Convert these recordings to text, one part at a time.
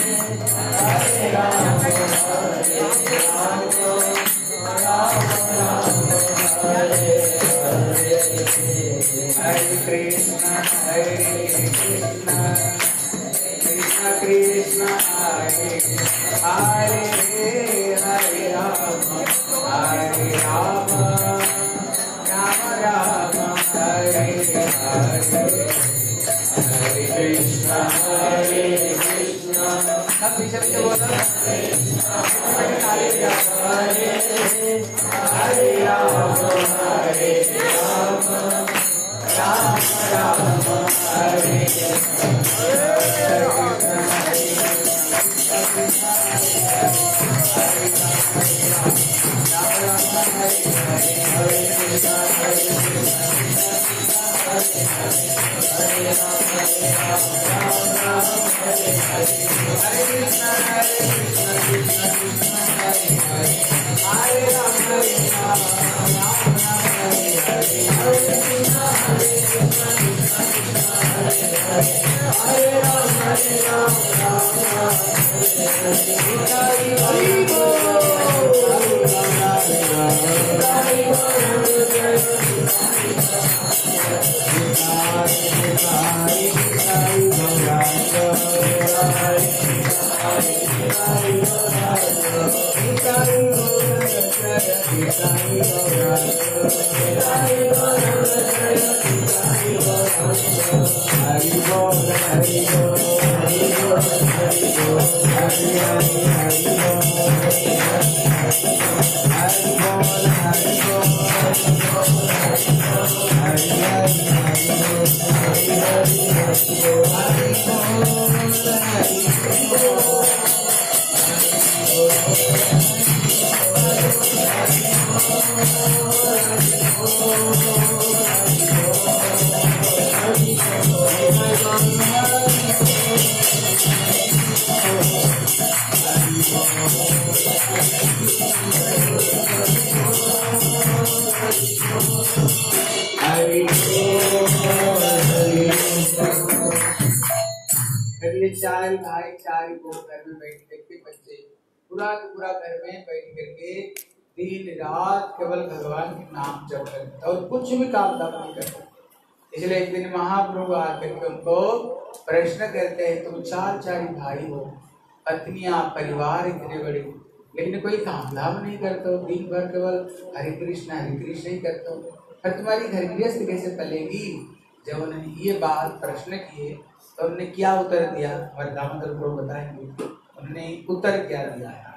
चार भाई चार घर में बैठ करके बच्चे पूरा घर में बैठ करके दिन रात केवल भगवान के नाम जप करते और कुछ भी काम धाम नहीं करते। इसलिए एक दिन महाप्रभु आकर के उनको प्रश्न करते हैं, तुम चार भाई हो, पत्नियां, परिवार इतने बड़े, लेकिन कोई काम धाम नहीं करते हो, दिन भर केवल हरे कृष्ण ही करते हो, पर तुम्हारी घर गृहस्थ कैसे पलेगी। जब उन्होंने ये बात प्रश्न किए तो उन्होंने क्या उत्तर दिया, हमारे दामोदर प्रभु बताएंगे उन्होंने उत्तर क्या दिया है।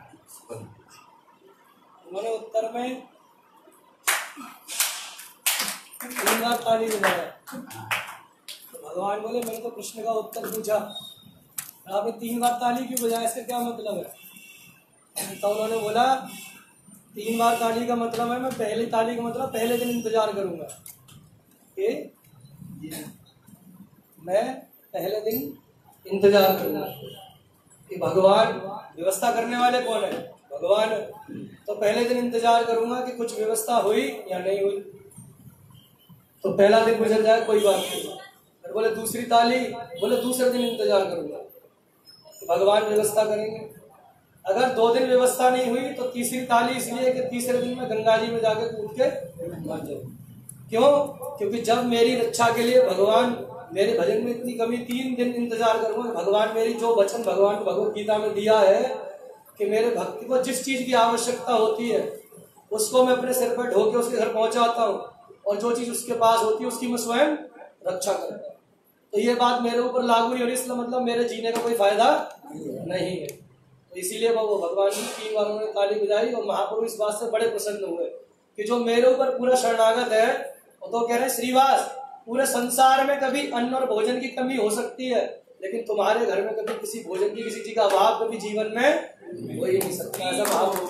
उन्होंने उत्तर में 3 बार ताली बजाया। तो भगवान बोले मैंने तो कृष्ण का उत्तर पूछा, आपने 3 बार ताली क्यों बजाया, इसका क्या मतलब है। तो उन्होंने बोला 3 बार ताली का मतलब है, मैं पहली ताली का मतलब पहले दिन इंतजार करूंगा कि मैं पहले दिन इंतजार करूंगा कि भगवान व्यवस्था करने वाले कौन है, भगवान। तो पहले दिन इंतजार करूंगा कि कुछ व्यवस्था हुई या नहीं हुई। तो पहला दिन गुजर जाए कोई बात नहीं, फिर बोले दूसरी ताली, बोले दूसरे दिन इंतजार करूंगा कि भगवान व्यवस्था करेंगे। अगर 2 दिन व्यवस्था नहीं हुई तो तीसरी ताली, इसलिए कि तीसरे दिन में गंगा जी में जाके कूद के मर जाऊं। क्यों? क्योंकि जब मेरी रक्षा के लिए भगवान, मेरे भजन में इतनी कमी, 3 दिन इंतजार करूंगा। भगवान मेरी जो वचन भगवान भगवत गीता में दिया है कि मेरे भक्ति को जिस चीज की आवश्यकता होती है उसको मैं अपने सिर पर ढो के उसके घर पहुंचाता हूँ, और जो चीज उसके पास होती है उसकी मैं स्वयं रक्षा करता हूँ। तो ये बात मेरे ऊपर लागू नहीं हो रही, इसलिए मतलब मेरे जीने का कोई फायदा नहीं है। तो इसीलिए वो भगवान ने 3 बार उन्होंने ताली बजाई, और महाप्रभु इस बात से बड़े प्रसन्न हुए कि जो मेरे ऊपर पूरा शरणागत है। वो तो कह रहे हैं श्रीवास, पूरे संसार में कभी अन्न और भोजन की कमी हो सकती है, लेकिन तुम्हारे घर में कभी किसी भोजन की, किसी चीज का अभाव कभी जीवन में हो ही नहीं सकता। ऐसा महाप्रभु।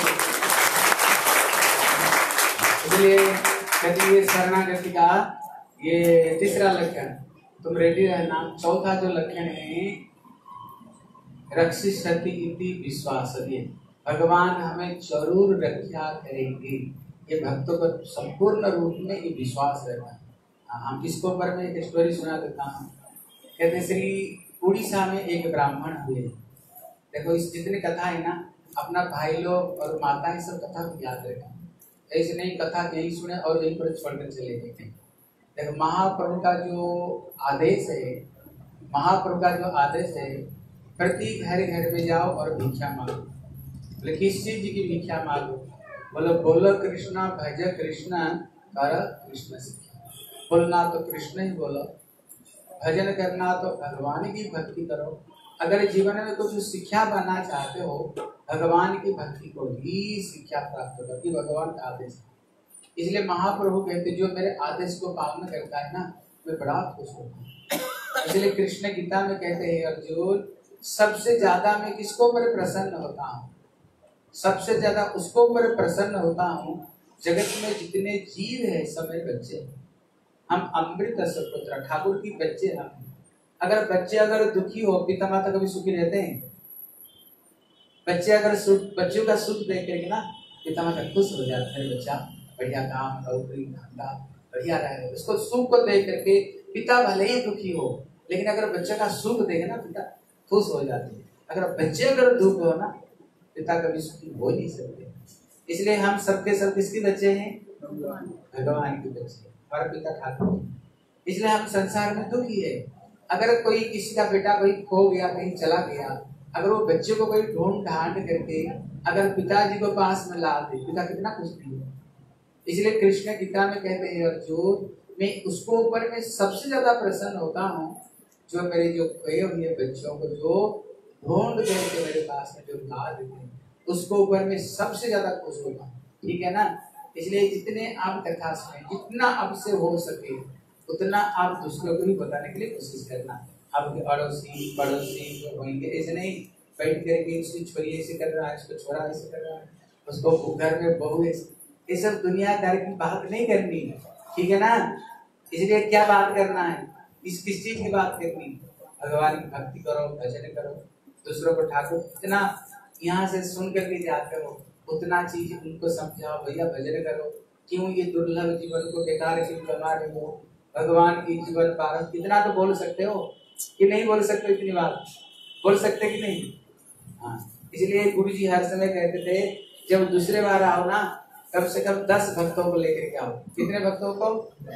इसलिए कहते ये शरणागति का ये तीसरा लक्षण, तुम रेडी रहना। चौथा जो लक्षण है रक्षिष्यति इति विश्वास, भगवान हमें जरूर रक्षा करेंगे, ये भक्तों को संपूर्ण रूप में ये विश्वास रहता है। हम इसको पर मैं एक स्टोरी सुना देता हूँ। कहते श्री उड़ीसा में एक ब्राह्मण हुए, देखो इस जितनी कथा है ना, अपना भाई लोग और माताएं सब कथा को याद रखें। ऐसे नहीं कथा यही सुने और यहीं पर छोड़कर चले जाते। देखो महाप्रभु का जो आदेश है, महाप्रभु का जो आदेश है, प्रति घर घर में जाओ और भिक्षा मांगो। बोले किस चीज की भिक्षा मांगो? बोलो बोलो कृष्णा, भज कृष्णा, कर कृष्ण सीखा। बोलना तो कृष्ण ही बोलो, भजन करना तो भगवान की भक्ति करो। अगर जीवन में कुछ शिक्षा पाना चाहते हो, भगवान की भक्ति को ही शिक्षा प्राप्त करो, ये भगवान का आदेश है। इसलिए महाप्रभु कहते जो मेरे आदेश को पालन करता है ना, मैं बड़ा खुश होता हूँ। इसलिए कृष्ण गीता में कहते हैं अर्जुन, सबसे ज्यादा मैं किसको पर प्रसन्न होता हूँ? सबसे ज्यादा उसको पर प्रसन्न होता हूँ जगत में जितने जीव है सब मेरे बच्चे हैं। हम अमृत सुपुत्र, ठाकुर की बच्चे हम। अगर बच्चे अगर दुखी हो, पिता माता कभी सुखी रहते हैं? बच्चे अगर सुख, बच्चों का सुख देख करके ना पिता माता खुश हो जाते हैं। बच्चा बढ़िया काम, नौकरी धंधा बढ़िया रहे, उसको सुख को देख करके पिता भले ही दुखी हो, लेकिन अगर बच्चे का सुख देखे ना पिता खुश हो जाते हैं। अगर बच्चे अगर दुख हो ना, पिता कभी सुखी हो नहीं सकते। इसलिए हम सबके सब किसके बच्चे हैं? भगवान के बच्चे, हमारा पिता ठाकुर। इसलिए हम संसार में दुखी है। अगर कोई किसी का बेटा कोई खो गया, कहीं चला गया, अगर वो बच्चे को कोई ढूंढ ढांड करके अगर पिताजी को पास में ला दे, पिता कितना खुश नहीं है। इसलिए कृष्ण गीता में कहते हैं अर्जुन, मैं उसको ऊपर में सबसे ज्यादा प्रसन्न होता हूँ जो मेरे जो खोए हुए बच्चों को जो ढूंढ करके मेरे पास में जो ला देते हैं, उसको ऊपर में सबसे ज्यादा खुश होता हूँ। ठीक है ना? इसलिए जितने आप कथा सुने, जितना आपसे हो सके उतना आप दूसरों को भी बताने के लिए कोशिश करना। आपके अड़ोसी पड़ोसी जो होंगे, ऐसे नहीं बैठ करके उसकी छोरी ऐसे कर रहा है, उसको छोरा ऐसे कर रहा है, उसको घर में बहू ऐसे, ये सब दुनियादार की बात नहीं करनी है। ठीक है ना? इसलिए क्या बात करना है? किस चीज की बात करनी है? भगवान की भक्ति करो, भजन करो, दूसरों को ठाकुर इतना यहाँ से सुन करके जाते हो उतना चीज उनको समझाओ, भैया भजन करो। क्यों ये दुर्लभ जीवन को बेकार क्यों कमा रहे हो? भगवान की जीवन पारम इतना तो बोल सकते हो कि नहीं बोल सकते? इतनी बात बोल सकते कि नहीं? हाँ, इसलिए गुरु जी हर समय कहते थे जब दूसरे बार आओ ना, कम से कम 10 भक्तों को लेकर के आओ। कितने भक्तों को?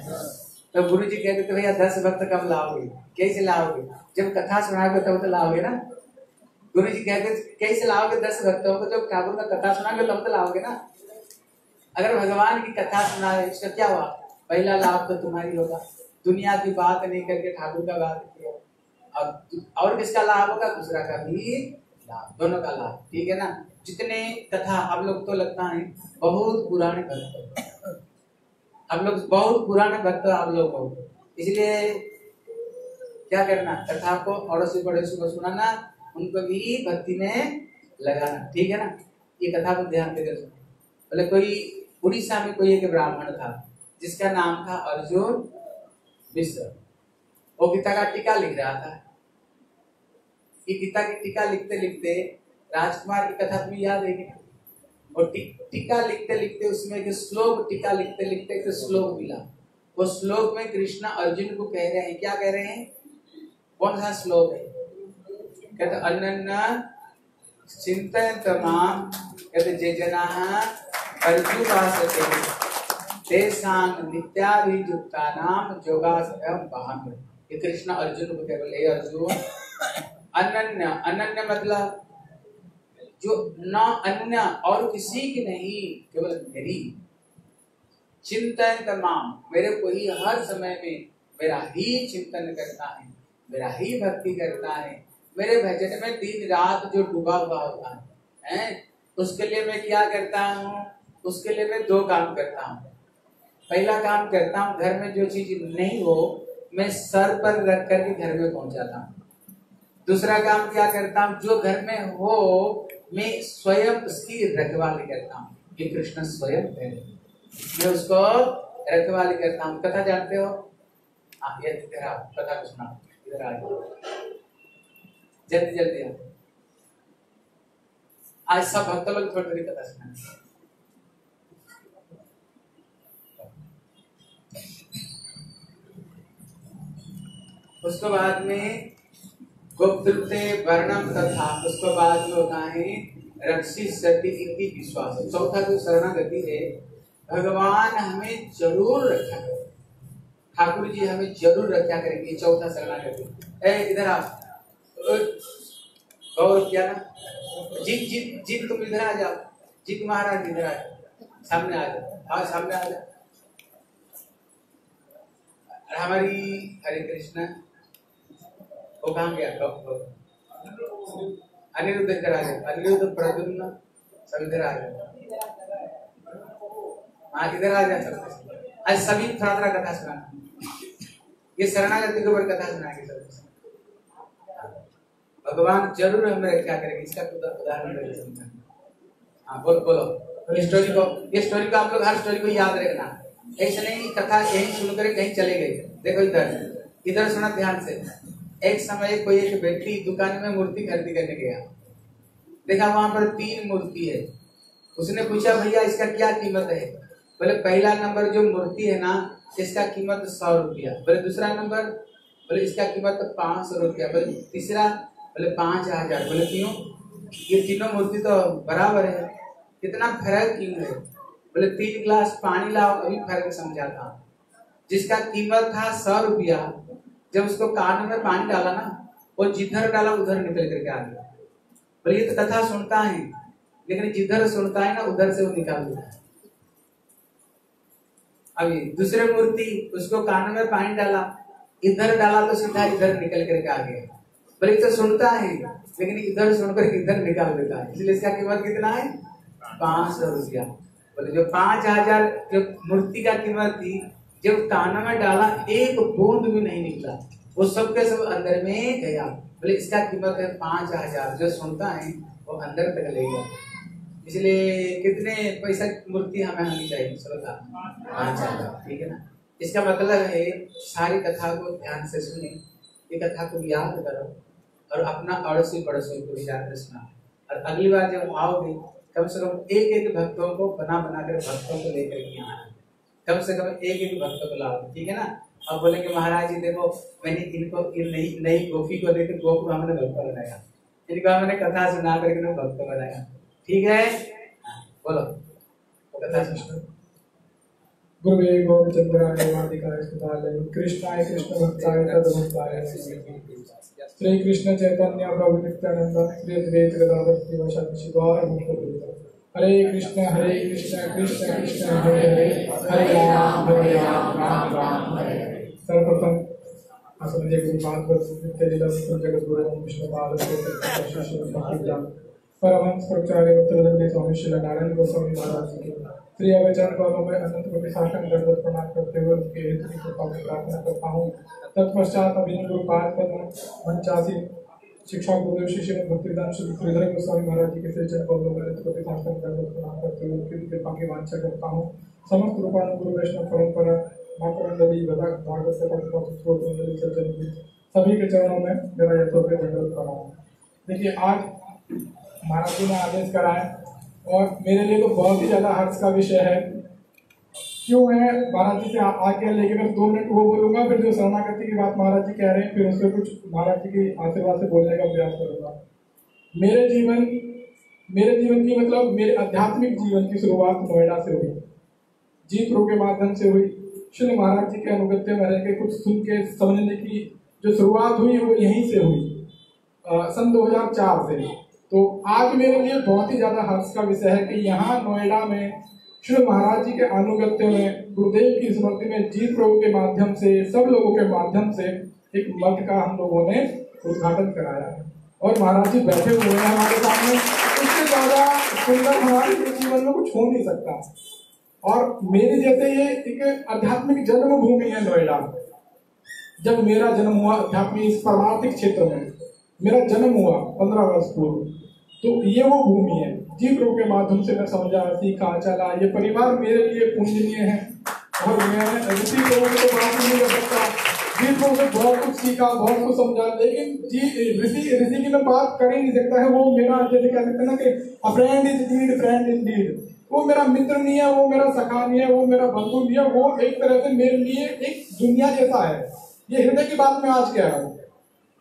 तो गुरु जी कहते थे भैया 10 भक्त कब लाओगे? कैसे लाओगे? जब कथा सुनाओगे तब तो लाओगे ना। गुरु जी कहते कैसे लाओगे 10 भक्तों को? जब ठाकुर का कथा सुनाओगे तब तो लाओगे ना। अगर भगवान की कथा सुना रहे, इसका क्या हुआ? पहला लाभ तो तुम्हारी होगा, दुनिया की बात नहीं करके ठाकुर का बात किया। और किसका लाभ होगा? दूसरा का भी लाभ, दोनों का लाभ। ठीक है ना? जितने कथा हम लोग तो लगता है बहुत पुराने भक्त, हम लोग बहुत पुराने भक्त आप लोग हो। इसलिए क्या करना? कथा को अड़ोसी पड़ोसी को सुनाना, उनको भी भक्ति में लगाना। ठीक है ना? ये कथा को ध्यान देकर सुनो। बोले कोई उड़ीसा में कोई एक ब्राह्मण था जिसका नाम था अर्जुन मिश्र। वो गीता का टीका लिख रहा था। ये गीता की टीका लिखते लिखते राजकुमार की कथा तुम्हें याद है क्या? और टीका लिखते लिखते उसमें एक श्लोक, टीका लिखते लिखते एक श्लोक मिला। वो श्लोक में कृष्ण अर्जुन को कह रहे हैं, क्या कह रहे हैं? कौन सा श्लोक है? कहते अनन्य चिंतन तमाम, कहते जे जनाः अर्जुनासते तेषां नित्याभियुक्तानां योगासनं वहाम्यहम्। ये कृष्ण अर्जुन को कह रहे हैं, अर्जुन अनन्य, अनन्य मतलब जो न अन्य और किसी की नहीं, केवल मेरी। चिंतन तमाम, मेरे को ही हर समय में मेरा ही चिंतन करता है, मेरा ही भक्ति करता है, मेरे भजन में दिन रात जो डूबा हुआ होता है, उसके लिए मैं क्या करता हूँ? उसके लिए मैं 2 काम करता हूँ। पहला काम करता हूँ, घर में जो चीज नहीं हो मैं सर पर रख करके घर में पहुंचाता हूँ। दूसरा काम क्या करता हूँ? जो घर में हो मैं स्वयं उसकी रखवाली करता हूँ। ये कृष्ण स्वयं है, मैं उसको रखवाली करता हूँ। कथा जानते हो? हाँ, ये इधर आओ, कथा को सुना, इधर आओ, जल्दी जल्दी आओ। आज सब भक्त लोग थोड़ी थोड़ी कथा सुना। उसके बाद में गुप्तृते वर्णम तथा, उसके बाद जो होता है रक्षी सती इति विश्वास। चौथा जो शरणागति है, भगवान हमें जरूर रक्षा करेंगे, ठाकुर जी हमें जरूर रक्षा करेंगे। चौथा शरणागति। इधर आ और क्या ना, जीत जीत जीत तुम इधर आ जाओ, जीत महाराज इधर आ जाओ, सामने आ जाओ, हाँ सामने आ जाओ। हमारी हरे कृष्ण वो कहाँ गया? अनिरुद्ध इधर आ जाओ, अनिरुद्ध प्रद्युम्न सब इधर आ जाओ, हाँ इधर आ जाओ सब। आज सभी थोड़ा थोड़ा कथा सुनाना, ये शरणागति के ऊपर कथा सुनाएंगे सब। भगवान जरूर हमें क्या करेंगे, इसका उदाहरण। हाँ बोलो ये स्टोरी को आप लोग हर स्टोरी को याद रखना। ऐसे नहीं कथा यही सुनकर कहीं चले गए। देखो इधर सुना ध्यान से। एक समय कोई एक व्यक्ति दुकान में मूर्ति खरीदी करने गया, देखा वहां पर 3 मूर्ति है। उसने पूछा भैया इसका क्या कीमत है? बोले पहला नंबर जो मूर्ति है ना, इसका कीमत 100 रुपया। बोले दूसरा नंबर? बोले इसका कीमत 500 रुपया। बोले तीसरा? बोले 5000। बोले क्यों? ये तीनों मूर्ति तो बराबर है, कितना फर्क क्यों है? बोले 3 गिलास पानी लाओ अभी फर्क समझा था। जिसका कीमत था 100 रुपया, जब उसको कान में पानी डाला ना, वो जिधर डाला उधर निकल करके आ गया। बोले ये तो कथा सुनता है, लेकिन जिधर सुनता है ना उधर से वो निकाल देता है। अभी दूसरे मूर्ति, उसको कान में पानी डाला, इधर डाला तो सीधा इधर निकल करके आ गया। बोले तो सुनता है, लेकिन इधर सुनकर इधर निकाल देता है, इसलिए इसका कीमत कितना है? 500 रुपया। बोले जो 5000 जो मूर्ति का कीमत थी, जब कान में डाला एक बूंद भी नहीं निकला, वो सब के सब अंदर में गया। बोले इसका कीमत है 5000। जो सुनता है वो अंदर तक ले गया। इसलिए कितने पैसा की मूर्ति हमें होनी चाहिए? 5000। ठीक है ना? इसका मतलब है सारी कथा को ध्यान से सुने, ये कथा को याद करो और अपना अड़ोसी पड़ोसी को भी याद रखना। और अगली बार जब आओगे कम से कम एक भक्तों को बना कर भक्तों को लेकर के आना, कम से कम एक भक्तों को लाओ। ठीक है ना? अब बोलेंगे महाराज जी देखो मैंने इनको नई गोपी को लेकर गोप को हमने भक्त बनाया, इनको हमने कथा सुना करके भक्त बनाया। ठीक है? बोलो कथा सुनो। गुरुवे गौरचंद्राय वादिकाय सुधालय कृष्णाय कृष्ण भक्ताय तद्भक्ताय श्री कृष्ण चैतन्य प्रभु नित्यानंद श्री अद्वैत गदाधर श्रीवासादि शिवाय भक्त। हरे कृष्ण कृष्ण कृष्ण हरे हरे, हरे राम राम राम हरे हरे। सर्वप्रथम आसमंजय गुरुपाद पर नित्य जगत गुरु विष्णुपाद परमहंस प्रचार्य उत्तरदंडी स्वामी श्री नारायण गोस्वामी महाराज की श्री अवचरण कौलों में अनंत कोटि साष्टांग दंडवत प्रणाम करते हुए उनके हित की कृपा की प्रार्थना करता हूँ। तत्पश्चात अभिनव गुरुपाद पद्म 85 शिक्षा गुरुदेव शिष्य भक्तिदान श्री श्रीधर गोस्वामी महाराज जी के श्री चरण कौलों में अनंत कोटि साष्टांग दंडवत प्रणाम करते हुए उनकी कृपा की वांछा करता हूँ। समस्त रूपान गुरु वैष्णव परंपरा मातरंडी भागवत सभी के चरणों में मेरा यथोचित दंडवत प्रणाम। देखिए आज महाराज जी ने आदेश करा है और मेरे लिए तो बहुत ही ज्यादा हर्ष का विषय है। क्यों है? महाराज जी से आज्ञा लेके मैं 2 मिनट वो बोलूंगा, फिर जो शरणागति की बात महाराज जी कह रहे हैं फिर उससे कुछ महाराज जी की आशीर्वाद से बोलने का प्रयास करूंगा। मेरे जीवन की मतलब मेरे आध्यात्मिक जीवन की शुरुआत नोएडा से हुई, जीत प्रो के माध्यम से हुई। श्री महाराज जी के अनुगत्य में रह के कुछ सुन के समझने की जो शुरुआत हुई वो यहीं से हुई, सन 2004 से। तो आज मेरे लिए बहुत ही ज्यादा हर्ष का विषय है कि यहाँ नोएडा में श्री महाराज जी के अनुगत्य में गुरुदेव की स्मृति में जीत प्रभु के माध्यम से सब लोगों के माध्यम से एक मठ का हम लोगों ने उद्घाटन कराया है और महाराज जी बैठे हुए हैं हमारे सामने। इससे ज्यादा सुंदर हमारे जीवन में कुछ हो नहीं सकता। और मेरे जैसे ये एक आध्यात्मिक जन्मभूमि है नोएडा। जब मेरा जन्म हुआ आध्यात्मिक इस परमार्थिक क्षेत्र में मेरा जन्म हुआ 15 वर्ष पूर्व, तो ये वो भूमि है। जी प्रभु के माध्यम से मैं समझा, सीखा, चला। ये परिवार मेरे लिए पूजनीय है और मैं ऋषि प्रभु को तो बात नहीं कर सकता। जी प्रभु से बहुत कुछ सीखा, बहुत कुछ समझा, लेकिन जी ऋषि की मैं बात कर ही नहीं सकता है। वो मेरा जैसे कह सकते हैं ना कि फ्रेंड इज नीड। वो मेरा मित्र नहीं है, वो मेरा सखा नहीं है, वो मेरा बंधु नहीं है। वो एक तरह से मेरे लिए एक दुनिया जैसा है। ये हृदय की बात मैं आज कह रहा हूँ।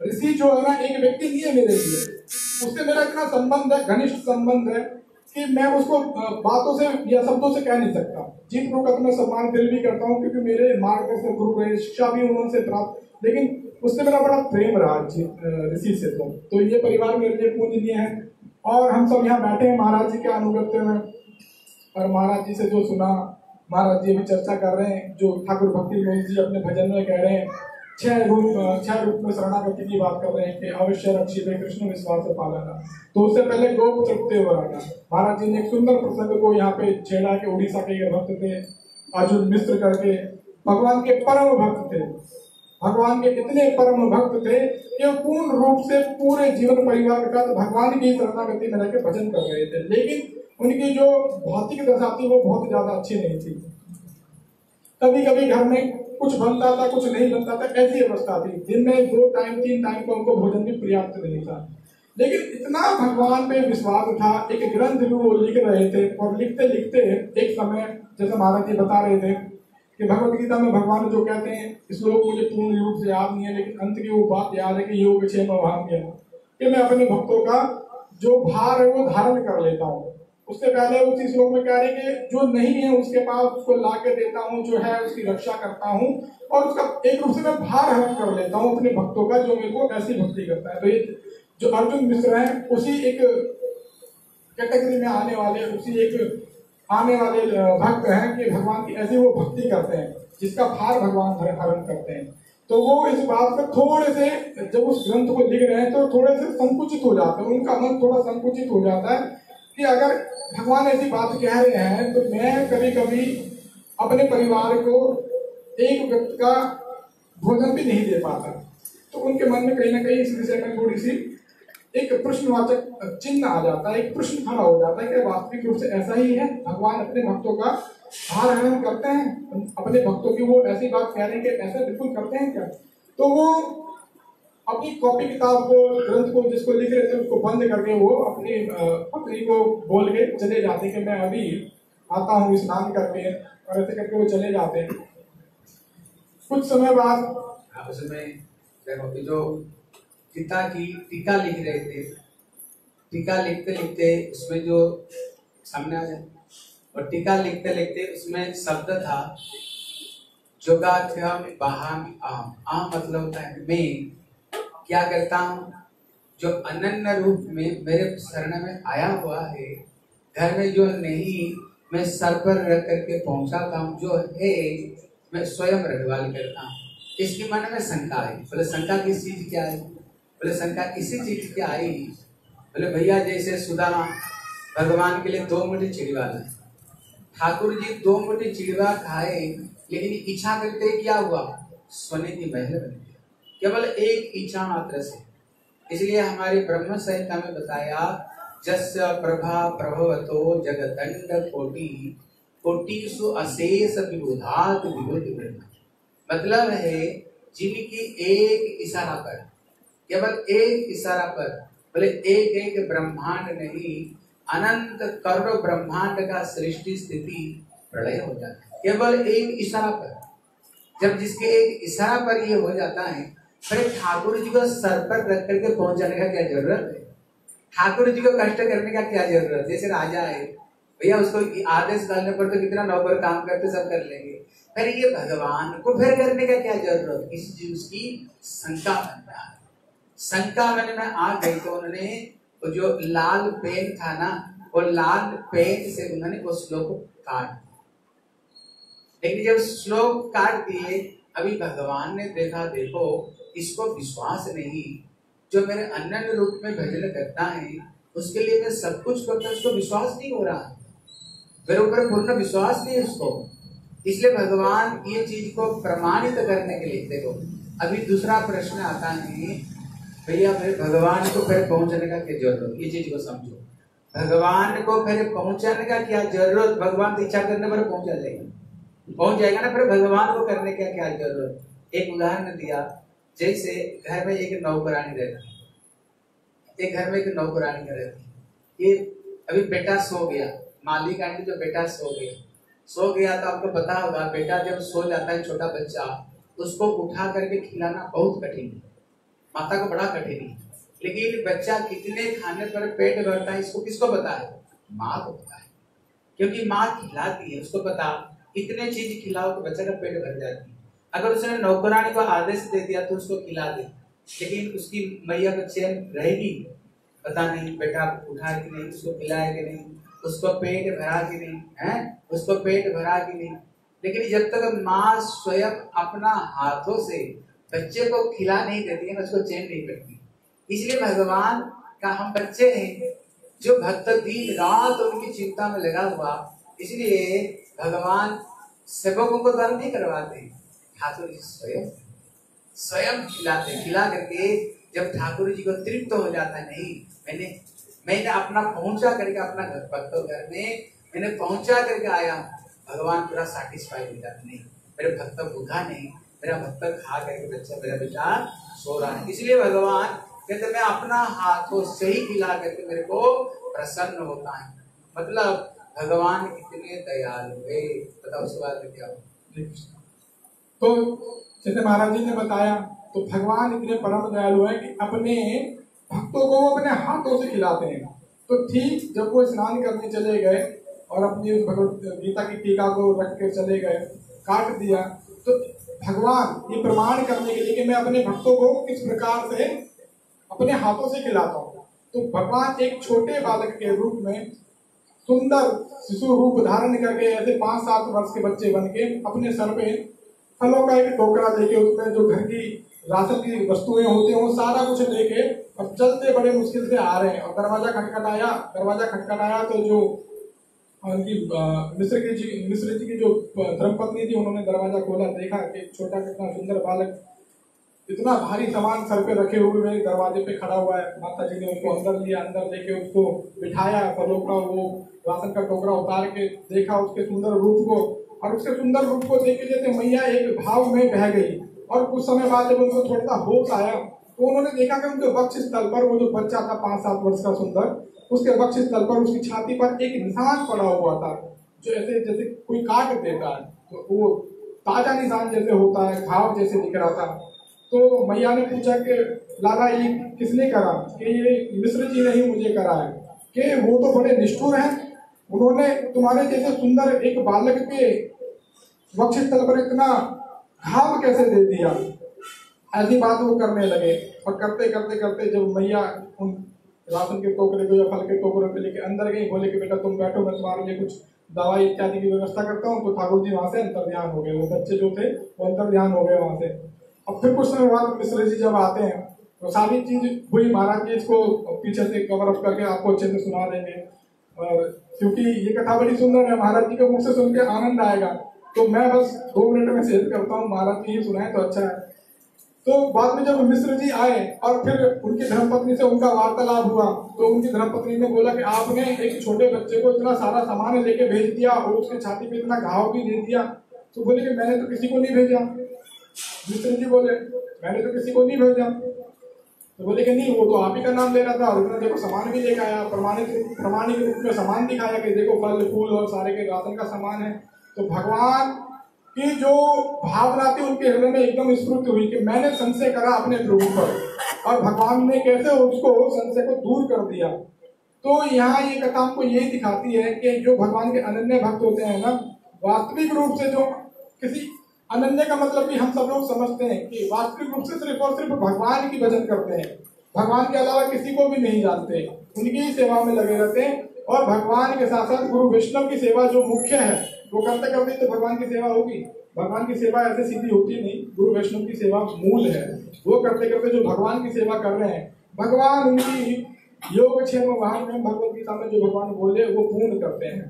ऋषि जो है ना एक व्यक्ति नहीं है मेरे लिए, उससे मेरा इतना संबंध है, घनिष्ठ संबंध है कि मैं उसको बातों से या शब्दों से कह नहीं सकता। जीत प्रो का तो मैं सम्मान फिर भी करता हूँ क्योंकि मेरे मार्गदर्शक गुरु रहे, शिक्षा भी उन्होंने प्राप्त, लेकिन उससे मेरा बड़ा प्रेम रहा ऋषि से। तो ये परिवार मेरे लिए पूजनीय है। और हम सब यहाँ बैठे हैं महाराज जी के अनुगत्य में, और महाराज जी से जो सुना, महाराज जी अभी चर्चा कर रहे हैं, जो ठाकुर भक्ति मोहन जी अपने भजन में कह रहे हैं, छह रूप में शरणागति की बात कर रहे हैं कि अवश्य रक्षित कृष्ण विश्वास पालना। तो उससे पहले गोप तृप्ते वराना, महाराज जी ने एक सुंदर प्रसंग को यहाँ पे छेड़ा कि उड़ीसा के भक्त थे अर्जुन मिश्र करके, भगवान के परम भक्त थे, भगवान के इतने परम भक्त थे कि वो पूर्ण रूप से पूरे जीवन परिवार के साथ भगवान की शरणागति में रहकर भजन कर रहे थे, लेकिन उनकी जो भौतिक दशा थी वो बहुत ज्यादा अच्छी नहीं थी। कभी कभी घर में कुछ बनता था, कुछ नहीं बनता था, ऐसी अवस्था थी। दिन में 2 टाइम 3 टाइम को उनको भोजन भी पर्याप्त नहीं था, लेकिन इतना भगवान पे विश्वास था। एक ग्रंथ भी वो लिख रहे थे, और लिखते लिखते एक समय, जैसे महाराज जी बता रहे थे कि भगवत गीता में भगवान जो कहते हैं, श्लोक मुझे पूर्ण रूप से याद नहीं है, लेकिन अंत की वो बात याद है कि योग क्षेम भाग्य, कि मैं अपने भक्तों का जो भार है वो धारण कर लेता हूँ। उससे पहले उसी श्लोक में कह रहे हैं कि जो नहीं है उसके पास उसको ला के देता हूँ, जो है उसकी रक्षा करता हूँ, और उसका एक रूप से मैं भार हरण कर लेता हूँ अपने भक्तों का, जो मेरे को ऐसी भक्ति करता है। तो ये जो अर्जुन मिश्र है उसी एक कैटेगरी में आने वाले, उसी एक आने वाले भक्त हैं कि भगवान की ऐसी वो भक्ति करते हैं जिसका भार भगवान हरण करते हैं। तो वो इस बात पर थोड़े से, जब उस ग्रंथ को लिख रहे हैं तो थोड़े से संकुचित हो जाते हैं, उनका मन थोड़ा संकुचित हो जाता है कि अगर भगवान ऐसी बात कह रहे हैं तो मैं कभी कभी अपने परिवार को एक व्यक्ति का भोजन भी नहीं दे पाता। तो उनके मन में कहीं ना कहीं इस विषय में थोड़ी सी एक प्रश्नवाचक चिन्ह आ जाता है, एक प्रश्न खड़ा हो जाता है कि वास्तविक रूप से ऐसा ही है, भगवान अपने भक्तों का भार हरण करते हैं, अपने भक्तों की वो ऐसी बात कह रहे हैं कि ऐसा बिल्कुल करते हैं क्या। तो वो अपनी कॉपी किताब को, ग्रंथ को जिसको लिख रहे थे उसको बंद करके वो अपनी पत्नी को बोल के चले जाते कि मैं अभी आता हूँ स्नान करके, और ऐसे करके वो चले जाते हैं। कुछ समय बाद उसमें जो पिता की टीका लिख रहे थे, टीका लिखते लिखते उसमें जो सामने आ जाए, और टीका लिखते लिखते उसमें शब्द था जोगाथ्यम बहामि आम। आम मतलब होता है मैं क्या करता हूँ, जो अनन्य रूप में मेरे शरण में आया हुआ है, घर में जो नहीं मैं सर पर रख करके पहुंचाता हूँ, जो है मैं स्वयं रखवाली करता हूँ। इसके मन में शंका आई। बोले शंका किस चीज की आई? बोले शंका इसी चीज की आई, बोले भैया जैसे सुदामा भगवान के लिए 2 मुट्ठी चिड़वा लाए, ठाकुर जी 2 मुट्ठी चिड़वा खाए, लेकिन इच्छा करते क्या हुआ, सोने की महल बन गया, केवल एक इच्छा मात्र से। इसलिए हमारे ब्रह्म संहिता में बताया जस्य प्रभा प्रभवतो जगदंड कोटि कोटिषु अशेष विबुधात विबुध ब्रह्म। मतलब है जिनकी एक इशारा पर, केवल एक इशारा पर, बोले एक एक ब्रह्मांड नहीं, अनंत करोड़ ब्रह्मांड का सृष्टि स्थिति प्रलय हो जाता है केवल एक इशारा पर। जब जिसके एक इशारा पर ये हो जाता है, फिर ठाकुर जी को सर पर रख करके पहुंच जाने का क्या जरूरत है? ठाकुर जी को कष्ट करने का क्या जरूरत है? जैसे राजा है भैया, उसको आदेश डालने पर तो कितना नौकर काम करते सब कर लेंगे, फिर ये भगवान को फिर करने का क्या जरूरत? इस चीज की शंका बन रहा है। शंका मन में आ गई तो उन्होंने वो जो लाल पेन था ना, वो लाल पेन से उन्होंने वो श्लोक काट दिया। लेकिन जब श्लोक काट दिए, अभी भगवान ने देखा देखो इसको विश्वास नहीं, जो मेरे अनन्य रूप में भजन करता है उसके लिए मैं सब कुछ करता हूं, उसको विश्वास नहीं हो रहा, मेरे ऊपर पूर्ण विश्वास नहीं है उसको। इसलिए भगवान ये चीज को प्रमाणित करने के लिए, देखो अभी दूसरा प्रश्न आता है भैया फिर भगवान को फिर पहुंचने का क्या जरूरत? ये चीज को समझो, भगवान को फिर पहुंचाने का क्या जरूरत? भगवान की इच्छा करने पर पहुंच जाएगा ना, फिर भगवान को करने का क्या जरूरत? एक उदाहरण दिया, जैसे घर में एक नौकरानी रहती है, एक घर में एक नौकरानी रहती, ये अभी बेटा सो गया, मालिक आंटी जो बेटा सो गया तो आपको पता होगा बेटा जब सो जाता है छोटा बच्चा, उसको उठा करके खिलाना बहुत कठिन है। माता को बड़ा कठिन है। लेकिन बच्चा कितने खाने पर पेट भरता है इसको किसको पता है? माँ को पता है, क्योंकि माँ खिलाती है। उसको पता कितने चीज खिलाओ तो बच्चे का पेट भर जाती है। अगर उसने नौकरानी को आदेश दे दिया तो उसको खिला दे, लेकिन उसकी मैया को चैन रहेगी? पता नहीं बेटा उठा कि नहीं, उसको खिलाए कि नहीं, उसको पेट भरा कि नहीं है, उसको पेट भरा कि नहीं। लेकिन जब तक माँ स्वयं अपना हाथों से बच्चे को खिला नहीं देती है ना, उसको चैन नहीं करती। इसलिए भगवान का हम बच्चे हैं जो भक्त दिन रात उनकी चिंता में लगा हुआ, इसलिए भगवान सेवकों को दान नहीं करवाते, ठाकुर जी स्वयं खिलाते। खिला करके जब ठाकुर जी को तृप्त हो जाता है, नहीं मैंने अपना पहुंचा करके अपना घर में मैंने पहुंचा करके आया, भगवान पूरा सैटिस्फाई हो जाता। नहीं मेरे भक्त भूखा नहीं, मेरा भक्त खा करके मेरा बेटा सो रहा है। इसलिए भगवान कहते मैं अपना हाथों से ही खिला करके मेरे को प्रसन्न होता है। मतलब भगवान कितने दयालु है, बताओ उस बात में क्या हो। तो जैसे महाराज जी ने बताया, तो भगवान इतने परम दयालु है कि अपने भक्तों को वो अपने हाथों से खिलाते हैं। तो ठीक जब वो स्नान करने चले गए और अपनी उस भगवत गीता की टीका को रख के चले गए, काट दिया, तो भगवान ये प्रमाण करने के लिए कि मैं अपने भक्तों को किस प्रकार से अपने हाथों से खिलाता हूँ, तो भगवान एक छोटे बालक के रूप में सुंदर शिशु रूप धारण करके ऐसे 5-7 वर्ष के बच्चे बन के अपने सर पे फलों का एक टोकरा लेके उसमें जो घर की राशन की वस्तुएं होती हैं वो सारा कुछ लेके और चलते बड़े मुश्किल से आ रहे हैं। और दरवाजा खटखटाया तो जो उनकी मिश्र जी की जो धर्मपत्नी थी उन्होंने दरवाजा खोला, देखा कि छोटा कितना सुंदर बालक इतना भारी सामान सर पे रखे हुए मेरे दरवाजे पे खड़ा हुआ है। माता जी ने उसको अंदर लिया, अंदर लेके उसको बिठाया, फलों का वो राशन का टोकरा उतार के देखा उसके सुंदर रूप को, और उसके सुंदर रूप को देख के जैसे मैया एक भाव में बह गई। और कुछ समय बाद जब उनको थोड़ा सा होश आया तो उन्होंने देखा कि उनके वक्ष स्थल पर वो जो बच्चा था 5-7 वर्ष का सुंदर, उसके वक्ष स्थल पर उसकी छाती पर एक निशान पड़ा हुआ था, जो ऐसे जैसे कोई काट देता है तो वो ताजा निशान जैसे होता है, घाव जैसे दिख रहा था। तो मैया ने पूछा कि लाला ये किसने करा? कि ये मिश्र जी ने ही मुझे करा है। कि वो तो बड़े निष्ठुर हैं, उन्होंने तुम्हारे जैसे सुंदर एक बालक के वक्ष स्थल पर इतना घाव कैसे दे दिया? ऐसी बात वो करने लगे। और करते करते करते जब मैया उन राशन के टोकरे को या फल के टोकरे को लेके अंदर गई, बोले कि बेटा तुम बैठो, मैं तुम्हारे लिए कुछ दवाई इत्यादि की व्यवस्था करता हूँ। तो ठाकुर जी वहां से अंतर्ध्यान हो गए, वो बच्चे जो थे वो अंतर्ध्यान हो गए वहां से। अब फिर कुछ समय बाद मिश्र जी जब आते हैं तो सारी चीज हुई, महाराज जी इसको पीछे से कवर अप करके आपको अच्छे से सुना देंगे। और क्योंकि ये कथा बड़ी सुंदर है, महाराज जी के मुख से सुन के आनंद आएगा, तो मैं बस 2 मिनट में शेयर करता हूँ, महाराज जी ही सुनाए तो अच्छा है। तो बाद में जब मिश्र जी आए और फिर उनकी धर्मपत्नी से उनका वार्तालाप हुआ, तो उनकी धर्मपत्नी ने बोला कि आपने एक छोटे बच्चे को इतना सारा सामान लेके भेज दिया और उसके छाती पे इतना घाव भी दे दिया। तो बोले कि मैंने तो किसी को नहीं भेजा। मिश्र जी बोले मैंने तो किसी को नहीं भेजा। तो बोले कि नहीं, वो तो आप ही का नाम ले रहा था और इतना देखो सामान भी लेकर आया, प्रमाणिक रूप में सामान दिखाया कि देखो फल फूल और सारे के राशन का सामान है। तो भगवान की जो भावना थी उनके हृदय में एकदम स्फूर्त हुई कि मैंने संशय करा अपने प्रभु पर, और भगवान ने कैसे उसको संशय को दूर कर दिया। तो यहाँ ये कथा हमको यही दिखाती है कि जो भगवान के अनन्य भक्त होते हैं ना, वास्तविक रूप से जो किसी अनन्य का मतलब भी हम सब लोग समझते हैं कि वास्तविक रूप से सिर्फ और सिर्फ भगवान की भजन करते हैं, भगवान के अलावा किसी को भी नहीं जानते, उनकी ही सेवा में लगे रहते हैं। और भगवान के साथ साथ गुरु वैष्णव की सेवा जो मुख्य है वो करते करते तो भगवान की सेवा होगी। भगवान की सेवा ऐसे सीधी होती नहीं, गुरु वैष्णव की सेवा मूल है। वो करते करते जो भगवान की सेवा कर रहे हैं, भगवान उनकी योगक्षेम वाहन में भगवत गीता में जो भगवान बोले वो पूर्ण करते हैं।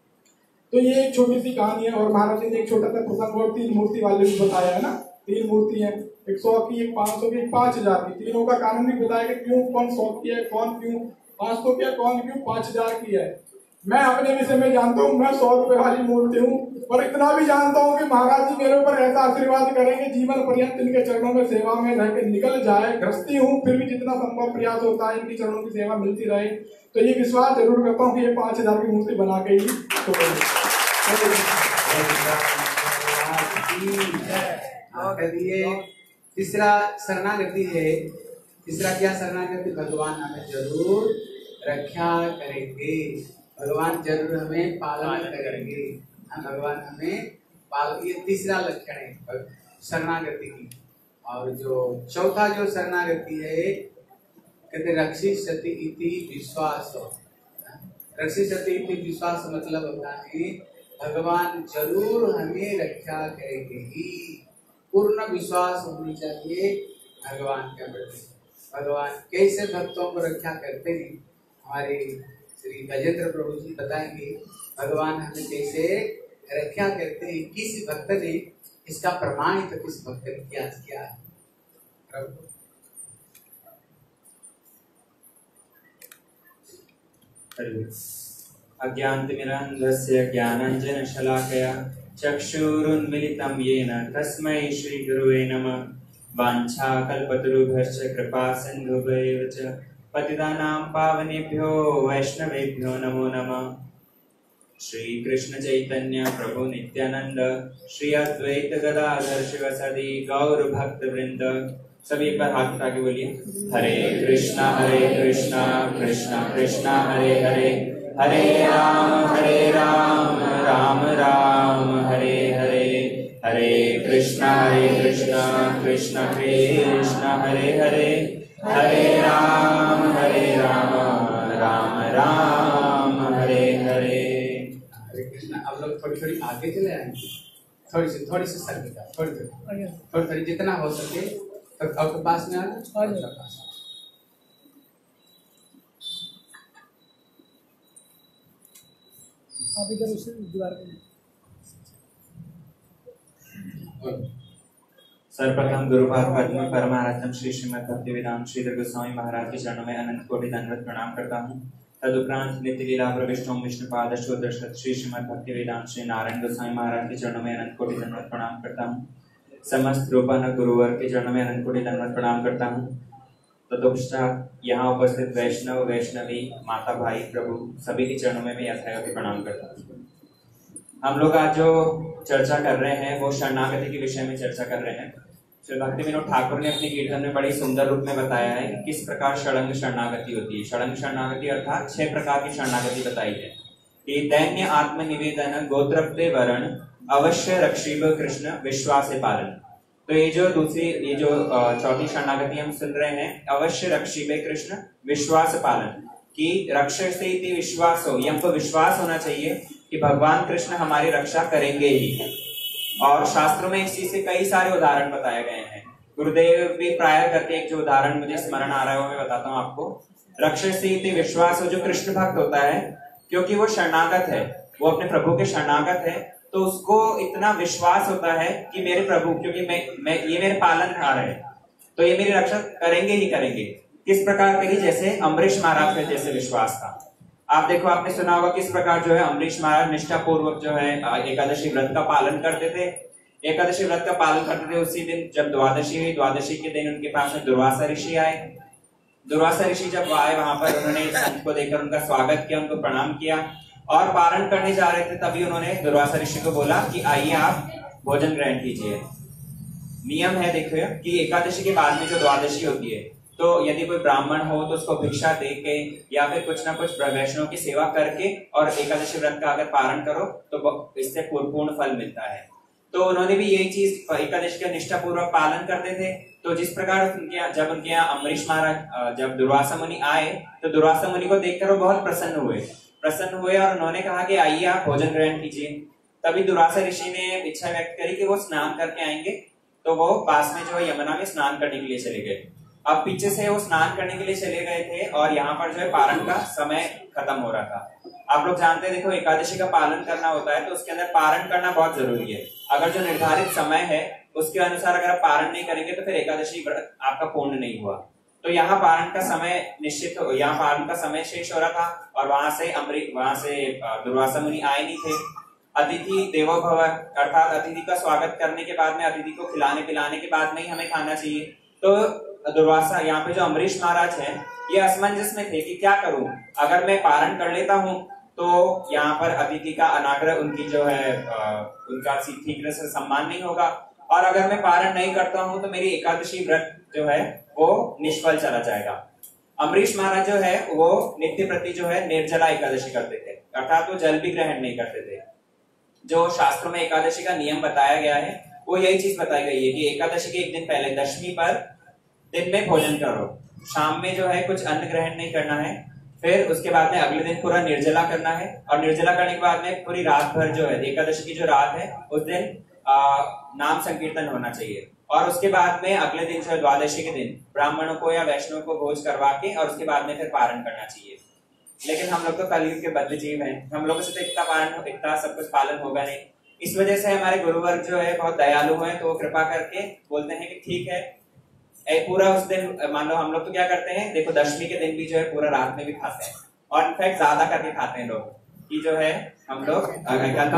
तो ये एक छोटी सी कहानी है। और महाराज जी ने एक छोटा सा प्रसंग और 3 मूर्ति वाले भी बताया है ना, 3 मूर्ति है, एक 100 की, एक 500 की, एक 5000 की। तीनों का कारण भी बताया कि क्यों कौन 100 की है, कौन क्यों 500 की है, कौन क्यों 5000 की है। मैं अपने विषय में जानता हूँ, मैं 100 रुपए वाली मूर्ति हूँ, और इतना भी जानता हूँ कि महाराज जी मेरे ऊपर ऐसा आशीर्वाद करेंगे जीवन पर्यंत इनके चरणों में सेवा में रह के निकल जाए। गृहस्थी हूँ फिर भी जितना संभव प्रयास होता है इनकी चरणों की सेवा मिलती रहे। तो ये विश्वास जरूर करता हूँ कि ये 5000 की मूर्ति बना के ही तीसरा शरणागति है तीसरा क्या शरणागति, भगवान हमें जरूर रक्षा करेंगे, भगवान जरूर हमें पालन करेंगे, भगवान हमें पाल, ये तीसरा लक्षण है शरणागति की। और जो चौथा जो शरणागति है, कहते रक्षिष्यति इति विश्वास। रक्षिष्यति इति विश्वास मतलब होता है भगवान जरूर हमें रक्षा करेंगे ही, पूर्ण विश्वास होनी चाहिए भगवान के प्रति। भगवान कैसे भक्तों को रक्षा करते हैं, हमारे श्री गजेंद्र प्रभु जी बताएंगे भगवान हमें कैसे रक्षा करते हैं। किस भक्त ने इसका प्रमाणित तो किस भक्त ने किया है प्रभु। अज्ञानतिमिरान्धस्य ज्ञानाञ्जनशलाकया चक्षुरुन्मिलितं येन तस्मै श्रीगुरुवे नमः। वाञ्छाकल्पतरुभ्यश्च कृपासिन्धुभ्यैव च पतितानां पावनेभ्यो वैष्णवेभ्यो नमो नमः। श्री कृष्ण चैतन्य प्रभु नित्यानंद, श्री अद्वैत गदाधर शिवसदि गौर भक्त वृंद। सभी पर हाथ उठा के बोलिए हरे कृष्णा कृष्णा कृष्णा हरे हरे, हरे राम राम राम हरे हरे, हरे कृष्णा कृष्णा कृष्णा हरे हरे, हरे राम राम राम हरे हरे। हरे कृष्णा। अब लोग थोड़ी थोड़ी आगे चले आएंगे, थोड़ी सी सर्विका, थोड़ी जितना हो सके तो आपके पास में आ जाओ। आप इधर उसे दीवार पे। सर्वप्रथम गुरुपाद पद्म परमाराध्यम श्री श्रीमद् भक्तिवेदांत श्रीधर गोस्वामी महाराज के चरणों में अनंत कोटि दंडवत प्रणाम करता हूँ। तदुपरांत नित्य लीला प्रविष्ट ओम विष्णुपाद शोदर्शत श्री श्रीमद् भक्तिवेदांत श्री नारायण गोस्वामी महाराज के चरणों में अनंत कोटि दंडवत प्रणाम करता हूँ। समस्त रूपन गुरुवर के चरणों में अनंत कोटि दंडवत प्रणाम करता हूँ। तदुपरांत यहाँ उपस्थित वैष्णव वैष्णवी माता भाई प्रभु सभी के चरणों में मैं यथायथ प्रणाम करता हूँ। हम लोग आज जो चर्चा कर रहे हैं वो शरणागति के विषय में चर्चा कर रहे हैं। श्री भक्ति विनोद ठाकुर ने अपने कीर्तन में बड़ी सुंदर रूप में बताया है कि किस प्रकार षडंग शरणागति होती है। षडंग शरणागति अर्थात 6 प्रकार की शरणागति बताई है कि दैन्य आत्मनिवेदन, गोत्रप्ते वरण, अवश्य रक्षिब कृष्ण, विश्वास पालन। तो ये जो चौथी शरणागति हम सुन रहे हैं, अवश्य रक्षिबे कृष्ण विश्वास पालन, कि रक्षसे इति विश्वास हो, ये हमको विश्वास होना चाहिए कि भगवान कृष्ण हमारी रक्षा करेंगे ही। और शास्त्रों में इस चीज से कई सारे उदाहरण बताए गए हैं। गुरुदेव भी प्राय करके एक जो उदाहरण मुझे स्मरण आ रहा है वो मैं बताता हूँ आपको। रक्षसे इति विश्वास हो, जो कृष्ण भक्त होता है क्योंकि वो शरणागत है, वो अपने प्रभु के शरणागत है, तो उसको इतना विश्वास होता है कि मेरे प्रभु, क्योंकि मैं ये मेरे पालनहार है तो ये मेरी रक्षा करेंगे ही करेंगे। किस प्रकार के, जैसे अम्बरीश महाराज का जैसे विश्वास था। आप देखो, आपने सुना होगा किस प्रकार जो है अम्बरीश महाराज निष्ठा पूर्वक जो है एकादशी व्रत का पालन करते थे। एकादशी व्रत का पालन करते थे। उसी दिन जब द्वादशी हुई, द्वादशी के दिन उनके पास में दुर्वासा ऋषि आए। दुर्वासा ऋषि जब आए वहां पर उन्होंने संत को देखकर उनका स्वागत किया, उनको प्रणाम किया और पारण करने जा रहे थे। तभी उन्होंने दुर्वासा ऋषि को बोला कि आइए आप भोजन ग्रहण कीजिए। नियम है देखिए कि एकादशी के बाद में जो द्वादशी होती है, तो यदि कोई ब्राह्मण हो तो उसको भिक्षा दे के या फिर कुछ ना कुछ वैष्णव की सेवा करके और एकादशी व्रत का अगर पारण करो तो इससे पूर्ण फल मिलता है। तो उन्होंने भी यही चीज एकादशी का निष्ठा पूर्वक पालन करते थे। तो जिस प्रकार जब उनके यहाँ अम्बरीश महाराज जब दुर्वासा मुनि आए तो दुर्वासा मुनि को देखकर वो बहुत प्रसन्न हुए और उन्होंने कहा कि आइए आप भोजन ग्रहण कीजिए। तभी दुर्वासा ऋषि ने इच्छा व्यक्त करी कि वो स्नान करके आएंगे, तो वो पास में जो यमुना में स्नान करने के लिए चले गए। अब पीछे से वो स्नान करने के लिए चले गए थे और यहाँ पर जो है पारण का समय खत्म हो रहा था। आप लोग जानते हैं, देखो एकादशी का पालन करना होता है तो उसके अंदर पारण करना बहुत जरूरी है। अगर जो निर्धारित समय है उसके अनुसार अगर आप पारण नहीं करेंगे तो फिर एकादशी व्रत आपका पूर्ण नहीं हुआ। तो यहाँ पारण का समय निश्चित हो, यहाँ पारण का समय शेष हो रहा था और वहां से दुर्वासा मुनि आए नहीं थे। अतिथि देवो भव, अर्थात अतिथि का स्वागत करने के बाद में, अतिथि को खिलाने पिलाने के बाद में ही हमें खाना चाहिए। तो दुर्वासा, यहाँ पे जो अम्बरीश महाराज है, ये असमंजस में थे कि क्या करूं, अगर मैं पारण कर लेता हूं तो यहाँ पर अतिथि का अनाग्रह, उनकी जो है उनका ठीक तरह से सम्मान नहीं होगा, और अगर मैं पारण नहीं करता हूं तो मेरी एकादशी व्रत जो है वो निष्फल चला जाएगा। अम्बरीश महाराज जो है वो नित्य प्रति जो है निर्जला एकादशी करते थे, अर्थात वो जल भी ग्रहण नहीं करते थे। जो शास्त्रों में एकादशी का नियम बताया गया है वो यही चीज बताई गई है कि एकादशी के एक दिन पहले दशमी पर दिन में भोजन करो, शाम में जो है कुछ अन्न ग्रहण नहीं करना है, फिर उसके बाद में अगले दिन पूरा निर्जला करना है, और निर्जला करने के बाद में पूरी रात भर जो है एकादशी की जो रात है उस दिन नाम संकीर्तन होना चाहिए, और उसके बाद में अगले दिन जो है द्वादशी के दिन ब्राह्मणों को या वैष्णव को भोज करवा के और उसके बाद में फिर पारण करना चाहिए। लेकिन हम लोग तो कलयुग के बद्ध जीव हैं, हम लोगों से तो इतना सब कुछ पालन होगा नहीं। इस वजह से हमारे गुरुवर्ग जो है बहुत दयालु है, तो वो कृपा करके बोलते हैं कि ठीक है पूरा उस दिन, मान लो हम लोग तो क्या करते हैं, देखो दशमी के दिन भी जो है पूरा रात में भी खाते हैं, और इनफैक्ट ज्यादा करके खाते हैं लोग कि जो है हम लोग कल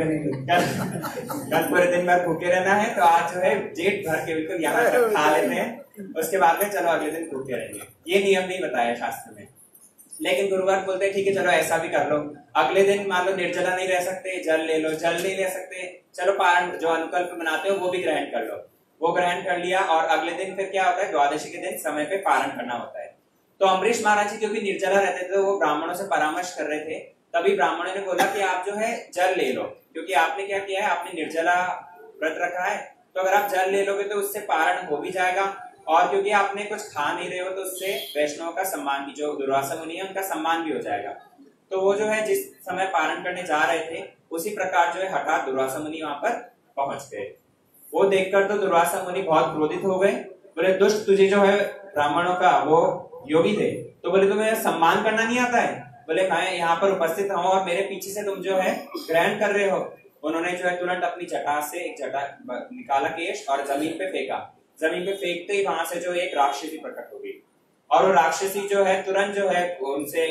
पूरे दिन भर भूखे रहना है तो आज जो है जेठ भर के बिल्कुल यहाँ तक खा लेते हैं, उसके बाद में चलो अगले दिन भूखे रहेंगे। ये नियम नहीं बताया शास्त्र में, लेकिन गुरुवार बोलते हैं ठीक है चलो ऐसा भी कर लो, अगले दिन मान लो निर्जला नहीं रह सकते, जल ले लो, जल नहीं ले सकते, चलो पारण जो अनुकल्प बनाते हो वो भी ग्रहण कर लो, वो ग्रहण कर लिया, और अगले दिन फिर क्या होता है द्वादशी के दिन समय पे पारण करना होता है। तो अम्बरीश महाराज जी क्योंकि निर्जला रहते थे, वो ब्राह्मणों से परामर्श कर रहे थे, तभी ब्राह्मणों ने बोला कि आप जो है जल ले लो, क्योंकि आपने क्या किया है, आपने निर्जला व्रत रखा है, तो अगर आप जल ले लोगे तो उससे पारण हो भी जाएगा, और क्योंकि आपने कुछ खा नहीं रहे हो तो उससे वैष्णव का सम्मान, जो दुर्वासा मुनि है उनका सम्मान भी हो जाएगा। तो वो जो है जिस समय पारण करने जा रहे थे उसी प्रकार जो है हठात दुर्वासा मुनि वहां पर पहुंच गए। वो देखकर तो दुर्वासा मुनि बहुत क्रोधित हो गए, बोले दुष्ट, तुझे जो है ब्राह्मणों का वो योगी थे तो बोले तुम्हें सम्मान करना नहीं आता है, बोले मैं यहाँ पर उपस्थित हूँ और मेरे पीछे से तुम जो है ग्रहण कर रहे हो। उन्होंने जो है तुरंत अपनी जटा से एक जटा निकाला केश और जमीन पे फेंका, जमीन पे फेंकते ही वहां से जो एक राक्षसी प्रकट हो गई, और वो राक्षसी जो है तुरंत जो है उनसे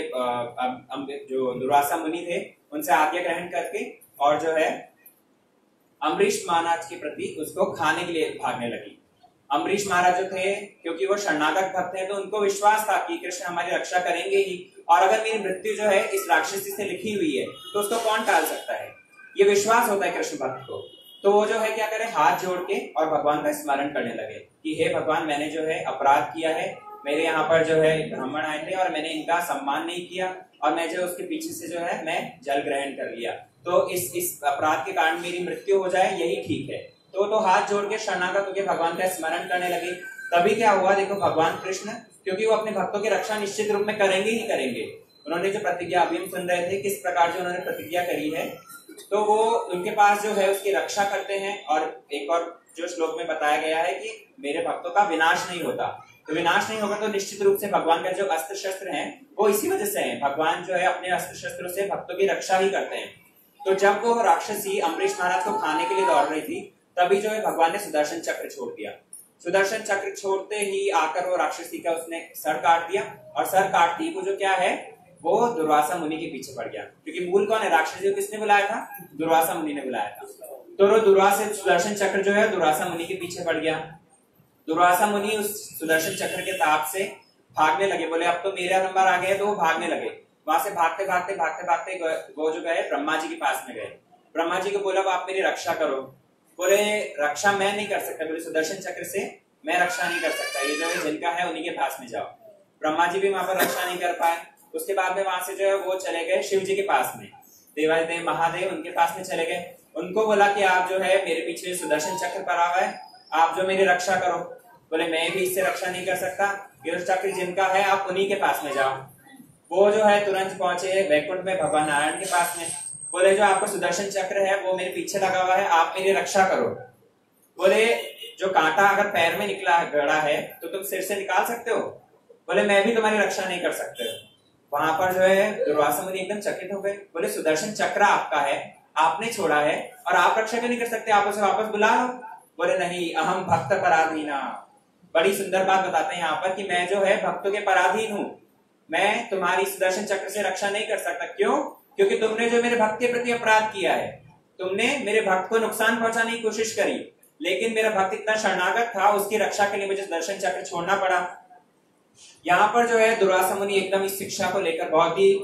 जो दुर्वासा मुनि थे उनसे आज्ञा ग्रहण करके और जो है अम्बरीश महाराज के प्रति उसको खाने के लिए भागने लगी। अम्बरीश महाराज जो थे क्योंकि वो शरणागत भक्त हैं तो उनको विश्वास था कि कृष्ण हमारी रक्षा करेंगे ही, और अगर मेरी मृत्यु जो है इस राक्षसी से लिखी हुई है तो उसको कौन टाल सकता है, ये विश्वास होता है कृष्ण भक्त को। तो वो जो है क्या करे, हाथ जोड़ के और भगवान का स्मरण करने लगे कि हे भगवान, मैंने जो है अपराध किया है, मेरे यहाँ पर जो है ब्राह्मण आए थे और मैंने इनका सम्मान नहीं किया, और मैं जो उसके पीछे से जो है मैं जल ग्रहण कर लिया, तो इस अपराध के कारण मेरी मृत्यु हो जाए यही ठीक है। तो हाथ जोड़ के शरणागत होकर भगवान का स्मरण करने लगे। तभी क्या हुआ, देखो भगवान कृष्ण क्योंकि वो अपने भक्तों की रक्षा निश्चित रूप में करेंगे ही करेंगे, उन्होंने जो प्रतिज्ञा अभी हम सुन रहे थे किस प्रकार जो उन्होंने प्रतिज्ञा करी है, तो वो उनके पास जो है उसकी रक्षा करते हैं। और एक और जो श्लोक में बताया गया है कि मेरे भक्तों का विनाश नहीं होता, तो विनाश नहीं होगा तो निश्चित रूप से भगवान का जो अस्त्र शस्त्र हैं वो इसी वजह से हैं, भगवान जो है अपने अस्त्र शस्त्रों से भक्तों की रक्षा ही करते हैं। तो जब वो राक्षसी अम्बरीश महाराज को खाने के लिए दौड़ रही थी तभी जो है भगवान ने सुदर्शन चक्र छोड़ दिया। सुदर्शन चक्र छोड़ते ही आकर वो राक्षसी का उसने सर काट दिया, और सर काटती वो जो क्या है वो दुर्वासा मुनि के पीछे पड़ गया, क्योंकि मूल कौन है, राक्षसी को किसने बुलाया था, दुर्वासा मुनि ने बुलाया था। तो वो दुर्वासा सुदर्शन चक्र जो है दुर्वासा मुनि के पीछे पड़ गया। दुर्वासा मुनि उस सुदर्शन चक्र के ताप से भागने लगे, बोले अब तो मेरा नंबर आ गया, तो वो भागने लगे। वहां से भागते भागते भागते भागते वो जो गए ब्रह्मा जी के पास में गए। ब्रह्मा जी को बोला आप मेरी रक्षा करो, बोले रक्षा मैं नहीं कर सकता, बोले सुदर्शन चक्र से मैं रक्षा नहीं कर सकता, ये जो है जिनका है उन्हीं के पास में जाओ। ब्रह्मा जी भी वहां पर रक्षा नहीं कर पाए। उसके बाद में वहां से जो है वो चले गए शिव जी के पास में, देवादिदेव महादेव उनके पास में चले गए। उनको बोला कि आप जो है मेरे पीछे सुदर्शन चक्र पड़ा हुआ है, आप जो मेरी रक्षा करो। बोले मैं भी इससे रक्षा नहीं कर सकता, ये चक्र जिनका है आप उन्हीं के पास में जाओ। वो जो है तुरंत पहुंचे वैकुंठ में भगवान नारायण के पास में, बोले जो आपका सुदर्शन चक्र है वो मेरे पीछे लगा हुआ है, आप मेरी रक्षा करो। बोले जो कांटा अगर पैर में निकला गड़ा है तो तुम सिर से निकाल सकते हो, बोले मैं भी तुम्हारी रक्षा नहीं कर सकते। वहां पर जो है दुर्वासा मुनि एकदम चकित हो गए, बोले सुदर्शन चक्र आपका है, आपने छोड़ा है और आप रक्षा क्यों नहीं कर सकते, आप उसे वापस बुला लो। बोले नहीं, अहम भक्त पराधीना। बड़ी सुंदर बात बताते हैं यहाँ पर कि मैं जो है भक्तों के पराधीन हूँ, मैं तुम्हारी सुदर्शन चक्र से रक्षा नहीं कर सकता। क्यों? क्योंकि तुमने जो मेरे भक्त के प्रति अपराध किया है, तुमने मेरे भक्त को नुकसान पहुंचाने की कोशिश करी, लेकिन मेरा भक्त इतना शरणागत था, उसकी रक्षा के लिए मुझे सुदर्शन चक्र छोड़ना पड़ा। यहाँ पर जो है दुर्वासा मुनि एकदम इस शिक्षा को लेकर बहुत ही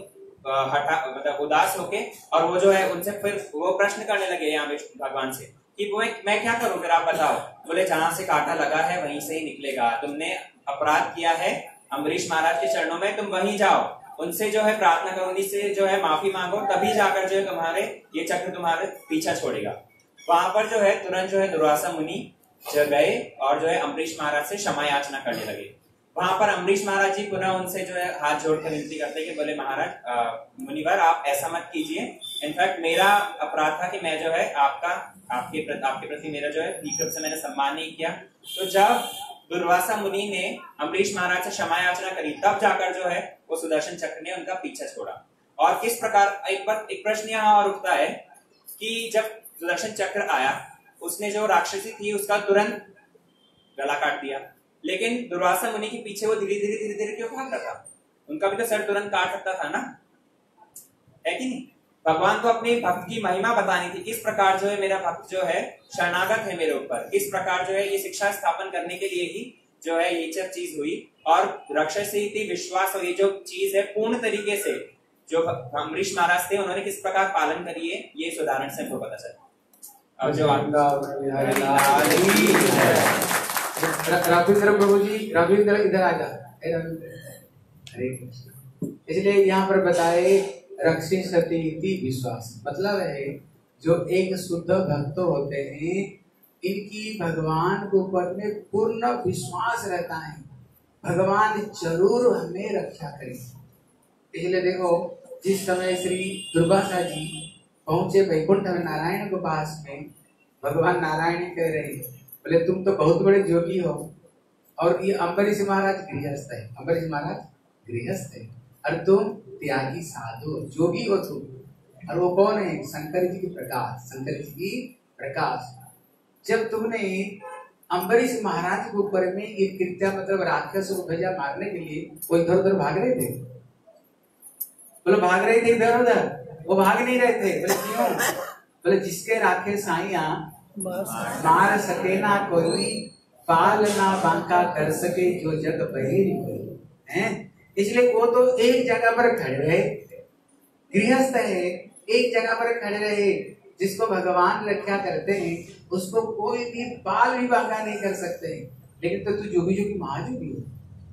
मतलब उदास होके, और वो जो है उनसे फिर वो प्रश्न करने लगे यहाँ भगवान से कि वो मैं क्या करूं, फिर आप बताओ। बोले जहां से कांटा लगा है वहीं से ही निकलेगा, तुमने अपराध किया है अम्बरीश महाराज के चरणों में, तुम वहीं जाओ, उनसे जो है प्रार्थना करो, उन्हीं से जो है माफी मांगो, तभी जाकर जो है तुम्हारे ये चक्र तुम्हारे पीछा छोड़ेगा। वहां पर जो है तुरंत जो है दुर्वासा मुनि जो गए और जो है अम्बरीश महाराज से क्षमा याचना करने लगे। वहां पर अम्बरीश महाराज जी पुनः उनसे जो है हाथ जोड़कर विनती करते कि बोले महाराज मुनिवर आप ऐसा मत कीजिए, इनफैक्ट मेरा अपराध था कि मैं जो है आपके प्रति मेरा जो है ठीक रूप से मैंने सम्मान नहीं किया। तो जब दुर्वासा मुनि ने अम्बरीश महाराज से क्षमा याचना करी, तब जाकर जो है वो सुदर्शन चक्र ने उनका पीछा छोड़ा। और किस प्रकार एक प्रश्न यहाँ और उठता है कि जब सुदर्शन चक्र आया, उसने जो राक्षसी थी उसका तुरंत गला काट दिया, लेकिन दुर्वासा मुनि के पीछे वो धीरे धीरे क्यों भाग रहा था? उनका भी तो सर तुरंत काट सकता था ना, है कि नहीं? भगवान को अपने भक्त की महिमा बतानी थी, किस प्रकार जो है मेरा भक्त जो है शरणागत है मेरे ऊपर, किस प्रकार जो है ये शिक्षा स्थापन करने के लिए ही जो है ये सब चीज हुई। और राक्षसी विश्वास और ये जो चीज है पूर्ण तरीके से जो अम्बरीश महाराज थे उन्होंने किस प्रकार पालन करी है, ये इस उदाहरण से हमको पता चला। अब जो रविंद्र प्रभु जी, रविंद्र इधर आ जा। हरे कृष्ण। इसलिए यहाँ पर बताए रक्षिष्यति विश्वास, मतलब है जो एक शुद्ध भक्त होते हैं इनकी भगवान के ऊपर में पूर्ण विश्वास रहता है, भगवान जरूर हमें रक्षा करेंगे। इसलिए देखो जिस समय श्री दुर्वासा जी पहुंचे वैकुंठ में नारायण के पास में, भगवान नारायण कह रहे बोले तुम तो बहुत बड़े जोगी हो और ये अम्बरीश महाराज गृहस्थ है, अम्बरीश महाराज गृहस्थ है और तुम त्यागी साधु जोगी हो तुम। और वो कौन है? शंकर जी की प्रकाश, शंकर जी की प्रकाश। जब तुमने अम्बरीश महाराज के ऊपर में ये कृत्या मतलब राक्षसों को भेजा मारने के लिए, वो इधर उधर भाग रहे थे, बोले भाग रहे थे इधर उधर, वो भाग नहीं रहे थे। बोले क्यों? बोले जिसके राखे साइया मार सके ना कोई, पाल ना बांका कर सके जो जग बहेरी कोई है। इसलिए वो तो एक जगह पर खड़े रहे, गृहस्थ है, एक जगह पर खड़े रहे। जिसको भगवान रक्षा करते हैं उसको कोई भी पाल भी बांका नहीं कर सकते। लेकिन तो तू जोगी जोगी महाजोगी हो,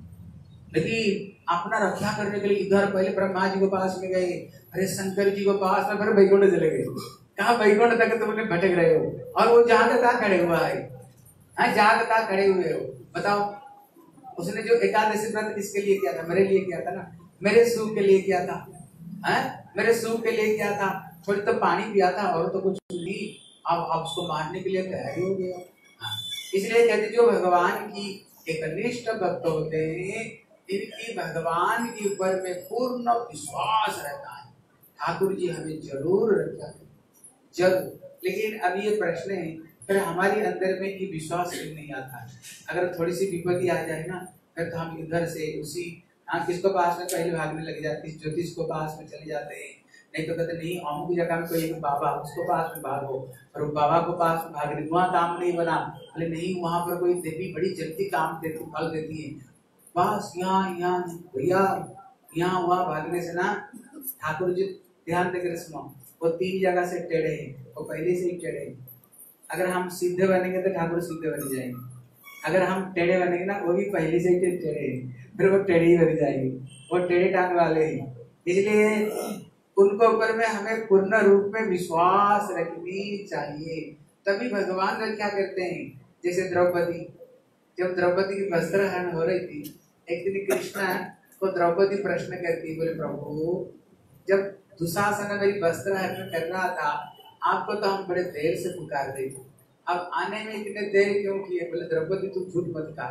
लेकिन अपना रक्षा करने के लिए इधर पहले ब्रह्मा जी के पास में गए, अरे शंकर जी के पास में, फिर वैकुंठ चले गए। कहा वैकुंठ तक तुमने भटक रहे हो और वो जहां तक खड़े हुआ है, जहां तक खड़े हुए हो। बताओ उसने जो एकादशी व्रत किसके लिए किया था? मेरे लिए किया था ना, मेरे सुख के लिए किया था, मेरे सुख के लिए किया था। थोड़ी तो पानी पिया था और तो कुछ नहीं, अब उसको मारने के लिए तैयारी हो गया। इसलिए कहते जो भगवान की एक निष्ठ भक्त होते हैं इनकी भगवान के ऊपर में पूर्ण विश्वास रहता है। ठाकुर जी हमें जरूर रक्षा करें, जरूर। लेकिन अब ये प्रश्न है फिर हमारे अंदर में ये विश्वास क्यों नहीं आता? अगर थोड़ी सी विपत्ति आ जाए ना, फिर तो हम इधर से उसी किसको पास में पहले भागने लग जाते, ज्योतिष को पास में चले जाते हैं। नहीं तो कहते नहीं अमुक जगह में कोई एक बाबा, उसको पास में भागो, और बाबा को पास में भागने वहाँ काम नहीं बना, बोले नहीं वहां पर कोई देवी बड़ी जल्दी काम देती, फल देती है, बस यहाँ भैया यहाँ वहाँ भागने से ना। ठाकुर जी ध्यान देकर सुनो, वो 3 जगह से टेढ़े हैं, वो पहले से ही टेढ़े हैं। अगर हम सीधे बनेंगे तो ठाकुर सीधे बन जाएंगे, अगर हम टेढ़े बनेंगे ना वो भी पहले से ही टेढ़े हैं, फिर वो टेढ़े ही बन जाएंगे, वो टेढ़े टांग वाले हैं। इसलिए उनको ऊपर में हमें पूर्ण रूप में विश्वास रखनी चाहिए, तभी भगवान रक्षा करते हैं। जैसे द्रौपदी, जब द्रौपदी की वस्त्र हरण हो रही थी, एक दिन कृष्ण को द्रौपदी प्रश्न करती, बोले प्रभु जब दुशासन मेरी वस्त्र हरण कर रहा था, आपको तो हम बड़े देर से पुकार रहे थे, अब आने में इतने देर क्यों किए? बोले द्रौपदी तू झूठ मत कहा,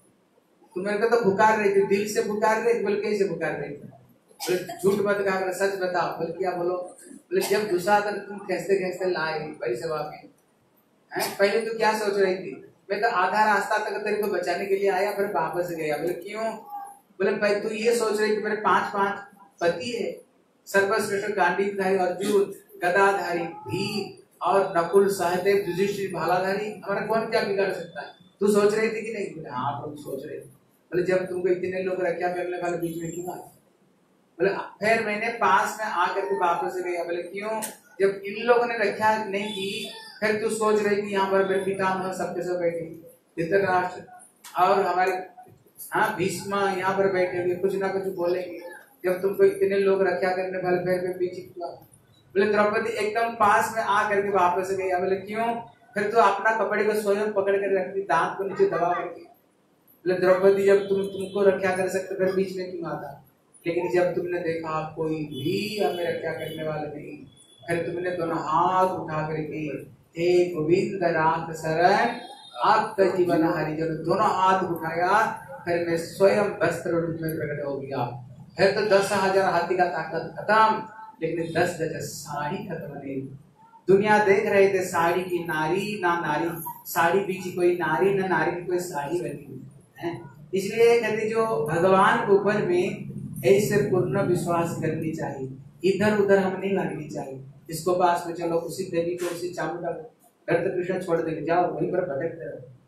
तुम मेरे को तो पुकार रही थी, दिल से पुकार रही थी। बोले कैसे पुकार रही थी? बोले झूठ मत कहा, सच बताओ। बोले क्या बोलो? बोले जब दुशासन तुम खींचते खींचते लाए बड़ी सभा में, पहले तो क्या सोच रही थी? मैं तो आधा रास्ता तक तेरे को बचाने के लिए आया, फिर वापस गया। बोले क्यों? बोले भाई तू ये सोच रही थी मेरे 5 पति है, सर्वश्रेष्ठ गांडीवधारी अर्जुन, गदाधारी भीम और नकुल सहदेव युधिष्ठिर भालाधारी, हमारा कौन क्या बिगाड़ सकता है? तू सोच रही थी कि नहीं? बोले हाँ प्रभु सोच रहे थे। बोले जब तुमको इतने लोग रक्षा करने वाले बीच में क्यों आए? बोले फिर मैंने पास में आकर के वापस गया। बोले क्यों? जब इन लोगों ने रक्षा नहीं की, फिर तू सोच रही थी यहाँ पर पितामह सबके सब बैठे, धृतराष्ट्र और हमारे हाँ भीष्म यहाँ पर बैठे हुए कुछ ना कुछ बोलेंगे, जब तुमको इतने लोग रक्षा करने वाले पैर पे पीछे हुआ। बोले द्रौपदी एकदम पास में आ करके वापस गई। बोले क्यों? फिर तो अपना कपड़े को स्वयं पकड़ कर रखती, दांत को नीचे दबा करके। बोले द्रौपदी जब तुमको रक्षा कर सकते फिर बीच में क्यों आता? लेकिन जब तुमने देखा कोई भी हमें रक्षा करने वाला नहीं, फिर तुमने दोनों हाथ उठा करके हे गोविंद राख शरण आपका जीवन हारी, जब दोनों हाथ उठाया फिर मैं स्वयं वस्त्र रूप में प्रकट हो गया। फिर तो 10,000 हाथी का ताकत खत्म, लेकिन 10 गज साड़ी खत्म नहीं। दुनिया देख रहे थे साड़ी की, नारी ना नारी, साड़ी पीछे कोई नारी ना नारी की कोई साड़ी बनी हुई है। इसलिए कहते जो भगवान के ऊपर में ऐसे पूर्ण विश्वास करनी चाहिए, इधर उधर हम नहीं भागनी चाहिए। इसको पास में चलो उसी देवी को उसी चामुंडा को घर तो कृष्ण छोड़ देंगे, जाओ वहीं पर भटकते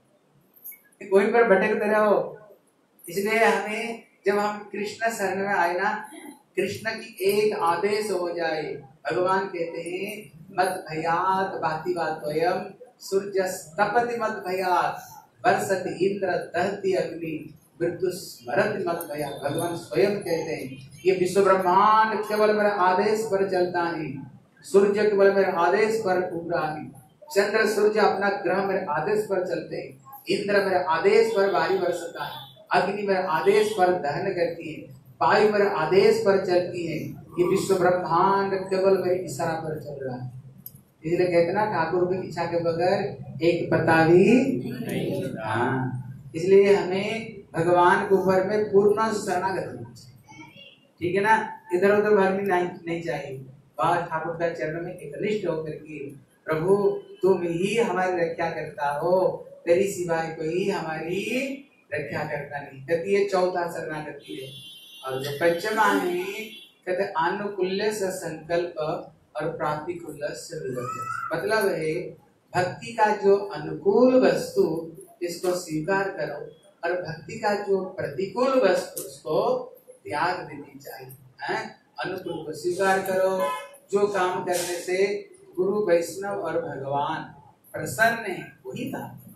रहो, वहीं पर भटकते रहो। इसलिए हमें जब हम कृष्ण शरण में आए ना, कृष्ण की एक आदेश हो जाए, भगवान कहते हैं मत भयात बाती बातोयम सूर्य तपति मत भयात बरसति इंद्र दहति अग्नि मृत्यु स्मरति मत भया। भगवान स्वयं कहते हैं ये विश्व ब्रह्मांड केवल मेरे आदेश पर चलता है, सूर्य केवल मेरे आदेश पर घूम रहा है, चंद्र सूर्य अपना ग्रह मेरे आदेश पर चलते हैं, इंद्र मेरे आदेश पर बारी बरसता है, अग्नि मेरे आदेश पर दहन करती है, वायु मेरे आदेश पर चलती है। ये विश्व ब्रह्मांड केवल मेरे इशारा पर चल रहा है। इसलिए कहते ना ठाकुर की इच्छा के बगैर एक पता भी नहीं। हाँ, इसलिए हमें भगवान के ऊपर में पूर्ण शरणागति होनी चाहिए, ठीक है ना, इधर उधर भागनी नहीं चाहिए। बस ठाकुर का चरण में एकनिष्ठ होकर के प्रभु तुम ही हमारी रक्षा करता हो, तेरी सिवाय कोई हमारी रक्षा करता नहीं। कहती ये चौथा शरणागति है। और जो पंचमा है कहते अनुकूल्य से संकल्प और प्रातिकूल्य से विवर्जन। मतलब है भक्ति का जो अनुकूल वस्तु इसको स्वीकार करो और भक्ति का जो प्रतिकूल वस्तु उसको त्याग देनी चाहिए। अनुकूल को स्वीकार करो, जो काम करने से गुरु वैष्णव और भगवान प्रसन्न है वही काम करो।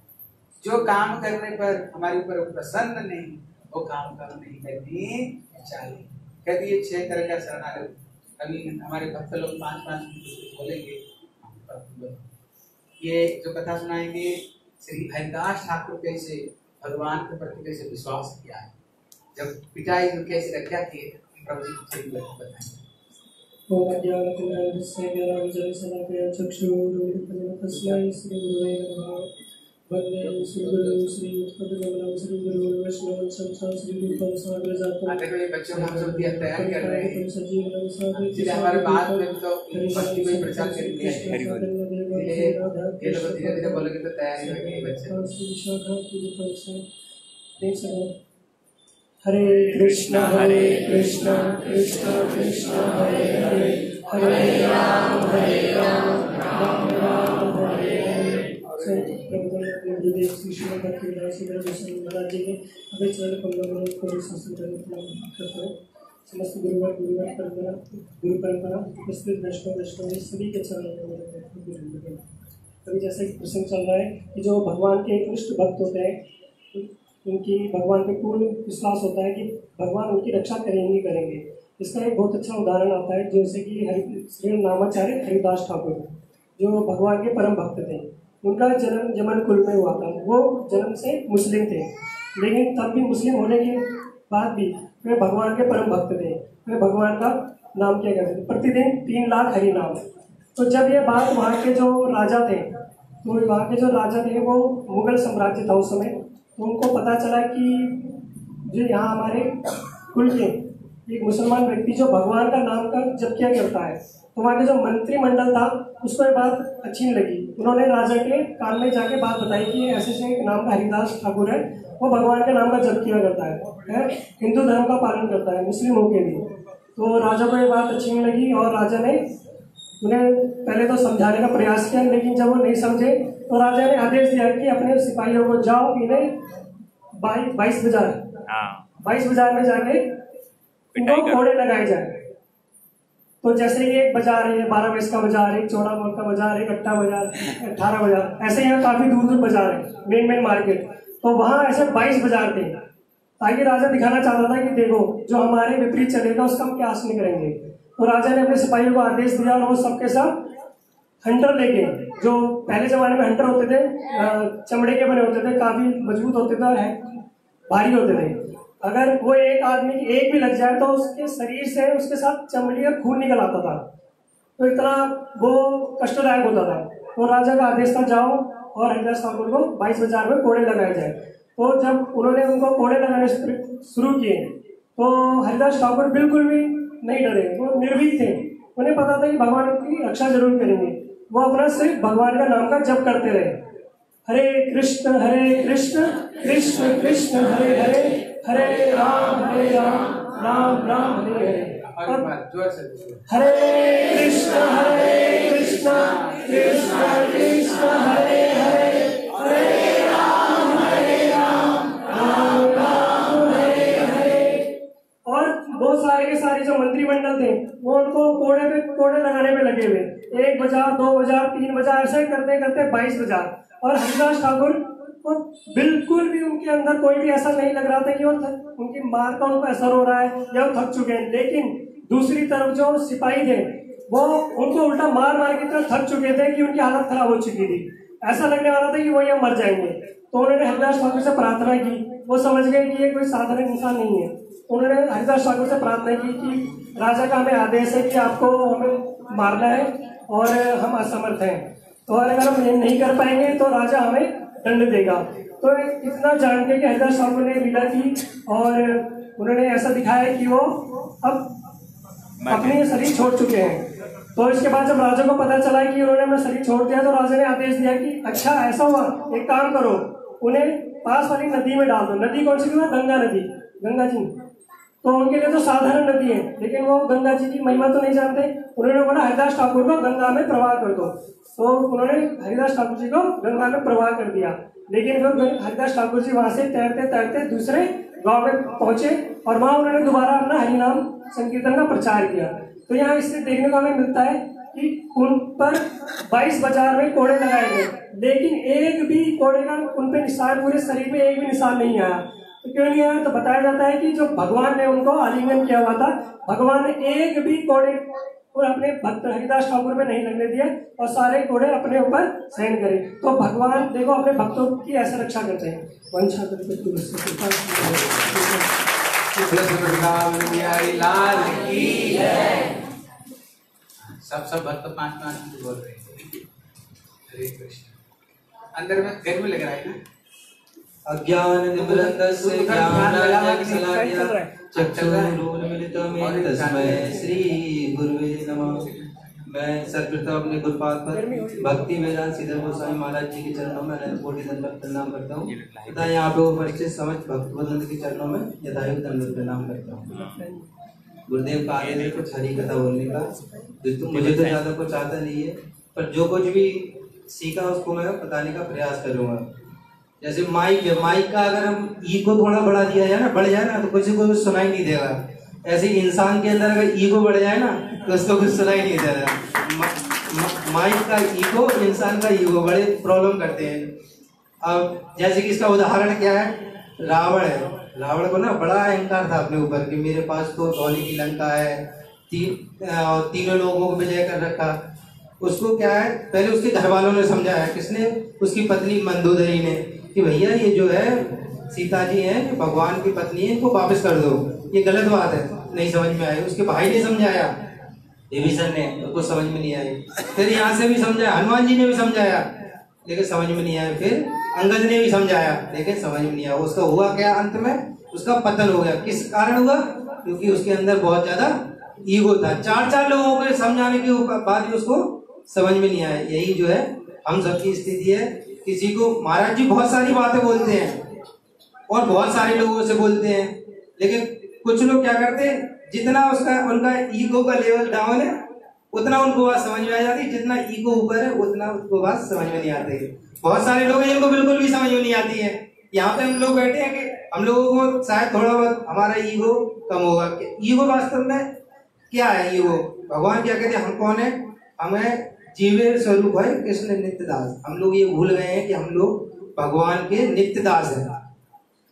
जो काम करने पर हमारे ऊपर प्रसन्न नहीं वो काम करना नहीं करनी चाहिए। कहती ये 6 तरह का शरणागति। अभी हमारे भक्त लोग 5-5 मिनट बोलेंगे। ये जो कथा सुनाएंगे श्री हरिदास ठाकुर कैसे भगवान के प्रति कैसे विश्वास किया है, जब पिताजी ने कैसे रक्षा की प्रभु जी को बताएंगे। बच्चों को हम सब तैयार कर रहे हैं, इसलिए हमारे बाद में तो भक्ति में प्रचार करेंगे, ये लोग धीरे धीरे बोलेंगे तो तैयारी होगी बच्चे। हरे कृष्णा कृष्ण कृष्ण हरे हरे, हरे राम राम राम हरे हरे। समस्त गुरु परंपरा विस्तृत वैष्णव सभी के चरणों में। अभी जैसे प्रसंग चल रहा है कि जो भगवान के एकनिष्ठ भक्त होते हैं उनकी भगवान पे पूर्ण विश्वास होता है कि भगवान उनकी रक्षा करेंगे। इसका एक बहुत अच्छा उदाहरण आता है, जैसे कि श्री नामाचार्य हरिदास ठाकुर जो भगवान के परम भक्त थे। उनका जन्म यमन कुल में हुआ था। वो जन्म से मुस्लिम थे, लेकिन तब भी मुस्लिम होने के बाद भी वे भगवान के परम भक्त थे। वे भगवान का नाम किया करते थे, प्रतिदिन 3 लाख हरि नाम। तो जब ये बात वहाँ के जो राजा थे, तो वहाँ के जो राजा थे वो मुगल साम्राज्य था उस समय, तो उनको पता चला कि जो यहाँ हमारे कुल के एक मुसलमान व्यक्ति जो भगवान का नाम का जप किया करता है, तो वहाँ के जो मंत्रिमंडल था उसको ये बात अच्छी नहीं लगी। उन्होंने राजा के कान में जाके बात बताई कि ऐसे एक नाम का हरिदास ठाकुर है, वो भगवान के नाम का जप किया करता है, हिंदू धर्म का पालन करता है, मुस्लिम होके भी। तो राजा को ये बात अच्छी नहीं लगी और राजा ने उन्हें पहले तो समझाने का प्रयास किया, लेकिन जब वो नहीं समझे तो राजा ने आदेश दिया कि अपने सिपाहियों को जाओ इन्हें 22 बाजार में जाके इनको घोड़े लगाए जाए। तो जैसे ये एक बाजार है, 12 बाईस का बाजार, एक चौड़ा मोड़ का बाजार, एक अट्टा बाजार, 18 बाजार, ऐसे यहाँ काफी दूर दूर बाजार है, मेन मार्केट। तो वहाँ ऐसे 22 बाजार थे। ताकि राजा दिखाना चाहता था कि देखो जो हमारे विपरीत चलेगा उसका हम क्या हासिल करेंगे। तो राजा ने अपने सिपाहियों को आदेश दिया और वो सबके सब हंटर लेके, जो पहले जमाने में हंटर होते थे चमड़े के बने होते थे, काफी मजबूत होते थे और भारी होते थे। अगर वो एक आदमी की एक भी लग जाए तो उसके शरीर से उसके साथ चमड़ी और खून निकल आता था, तो इतना वो कष्टदायक होता था। तो राजा का आदेश था जाओ और हरिदास ठाकुर को 22 बाजार में कोड़े लगाए जाए। तो जब उन्होंने उनको कोड़े लगाने शुरू किए तो हरिदास ठाकुर बिल्कुल भी नहीं डरे, वो निर्भीक थे। उन्हें पता था कि भगवान की रक्षा जरूर करेंगे। वो अपना सिर्फ भगवान का नाम का जप करते रहे, हरे कृष्ण कृष्ण कृष्ण हरे हरे, हरे राम राम राम हरे हरे। हरे कृष्ण कृष्ण कृष्ण हरे हरे, हरे राम राम राम हरे हरे। और बहुत सारे के सारे जो मंत्रिमंडल थे वो उनको कोड़े लगाने पे लगे हुए, 1 बाजार 2 बाजार 3 बाजार ऐसे करते करते 22 बाजार। और हरिदास ठाकुर को बिल्कुल भी उनके अंदर कोई भी ऐसा नहीं लग रहा था कि उनकी मार का उनको असर हो रहा है या वो थक चुके हैं। लेकिन दूसरी तरफ जो सिपाही थे वो उनको उल्टा मार की तरह थक चुके थे कि उनकी हालत खराब हो चुकी थी, ऐसा लगने वाला था कि वो ये मर जाएंगे। तो उन्होंने हरिदास ठाकुर से प्रार्थना की, वो समझ गए कि ये कोई साधारण इंसान नहीं है। उन्होंने हरिदास ठाकुर से प्रार्थना की कि राजा का हमें आदेश है कि आपको हमें मारना है और हम असमर्थ हैं, तो अगर हम नहीं कर पाएंगे तो राजा हमें दंड देगा। तो इतना जान के कि हरिदास ठाकुर ने लीला की और उन्होंने ऐसा दिखाया कि वो अब अपने शरीर छोड़ चुके हैं। तो इसके बाद जब राजा को पता चला कि उन्होंने अपना शरीर छोड़ दिया तो राजा ने आदेश दिया कि अच्छा ऐसा हुआ, एक काम करो, उन्हें पास वाली नदी में डाल दो। नदी कौन सी थी? गंगा नदी, गंगा जी। तो उनके लिए तो साधारण नदी है, लेकिन वो गंगा जी की महिमा तो नहीं जानते। उन्होंने बोला हरिदास ठाकुर को गंगा में प्रवाह कर दो। तो उन्होंने हरिदास ठाकुर जी को गंगा में प्रवाह कर दिया। लेकिन फिर हरिदास ठाकुर जी वहां से तैरते तैरते दूसरे गांव में पहुंचे और वहां उन्होंने दोबारा अपना हरिनाम संकीर्तन का प्रचार किया। तो यहाँ इससे देखने को हमें मिलता है कि उन पर 22 बाजार में कोड़े लगाए गए, लेकिन एक भी कोड़े का उन पे निशान, पूरे शरीर में एक भी निशान नहीं आया। तो क्यों नहीं आया? तो बताया जाता है कि जो भगवान ने उनको आलिंगन किया हुआ था, भगवान ने एक भी कोड़े और अपने भक्त हरिदास ठाकुर में नहीं लगने दिया और सारे कोड़े अपने ऊपर सहन करे। तो भगवान देखो अपने भक्तों की ऐसे रक्षा करते हैं। वंशा लाल की है। सब भक्त 5 मिनट बोल रहे हैं हरे कृष्ण। अंदर में घर में लग रहा है ना, अज्ञान निबलन्दस्य ज्ञानाञ्जनशलाकया चक्षुरुन्मीलितं येन तस्मै श्री गुरुवे नमः। मैं सर्वप्रथम अपने गुरुपाद पर भक्ति वेदांत श्रीधर गोस्वामी महाराज जी के चरणों में अनंत कोटि दंडवत प्रणाम करता हूँ तथा यहाँ पे उपस्थित समस्त भक्तवृंद के चरणों में यथायुक्त दंडवत प्रणाम करता हूँ। गुरुदेव का आदेश है कुछ हरी कथा बोलने का, मुझे तो ज्यादा कुछ आता नहीं है, पर जो कुछ भी सीखा उसको मैं बताने का प्रयास करूंगा। जैसे माइक है, माइक का अगर हम ईगो थोड़ा बढ़ा दिया जाए ना, बढ़ जाए ना, तो किसी को कुछ सुनाई नहीं देगा। ऐसे इंसान के अंदर अगर ईगो बढ़ जाए ना तो उसको कुछ सुनाई नहीं देगा। माइक का ईगो, इंसान का ईगो बड़े प्रॉब्लम करते हैं। अब जैसे कि इसका उदाहरण क्या है, रावण है। रावण को ना बड़ा अहंकार था अपने ऊपर कि मेरे पास तो धौली की लंका है, तीनों लोगों को विजय कर रखा। उसको क्या है, पहले उसके घर वालों ने समझाया, किसने? उसकी पत्नी मंदोदरी ने, कि भैया ये जो है सीता जी हैं, भगवान की पत्नी है, इनको वापस कर दो, ये गलत बात है। नहीं समझ में आई। उसके भाई ने समझाया, विभीषण ने, उसको समझ में नहीं आई। फिर यहाँ से भी समझाया, हनुमान जी ने भी समझाया, लेकिन समझ में नहीं आया। फिर अंगद ने भी समझाया, लेकिन समझ में नहीं आया। उसका हुआ क्या? अंत में उसका पतन हो गया। किस कारण हुआ? क्योंकि उसके अंदर बहुत ज्यादा ईगो था। 4 लोगों को समझाने के बाद भी उसको समझ में नहीं आया। यही जो है हम सबकी स्थिति है। किसी को महाराज जी बहुत सारी बातें बोलते हैं और बहुत सारे लोगों से बोलते हैं, लेकिन कुछ लोग क्या करते हैं, जितना उनका ईगो का लेवल डाउन है उतना उनको बात समझ में आ जाती है, जितना ईगो ऊपर है उतना उनको बात समझ में नहीं आती। बहुत सारे लोग हैं जिनको बिल्कुल भी समझ में नहीं आती है। यहाँ पे हम लोग बैठे हैं कि हम लोगों को शायद थोड़ा बहुत हमारा ईगो कम होगा। ईगो वास्तव में क्या है? ईगो, भगवान क्या कहते हैं, हम कौन है? हमें जीवे स्वरूप है कृष्ण नित्य दास। हम लोग ये भूल गए हैं कि हम लोग भगवान के नित्य दास हैं।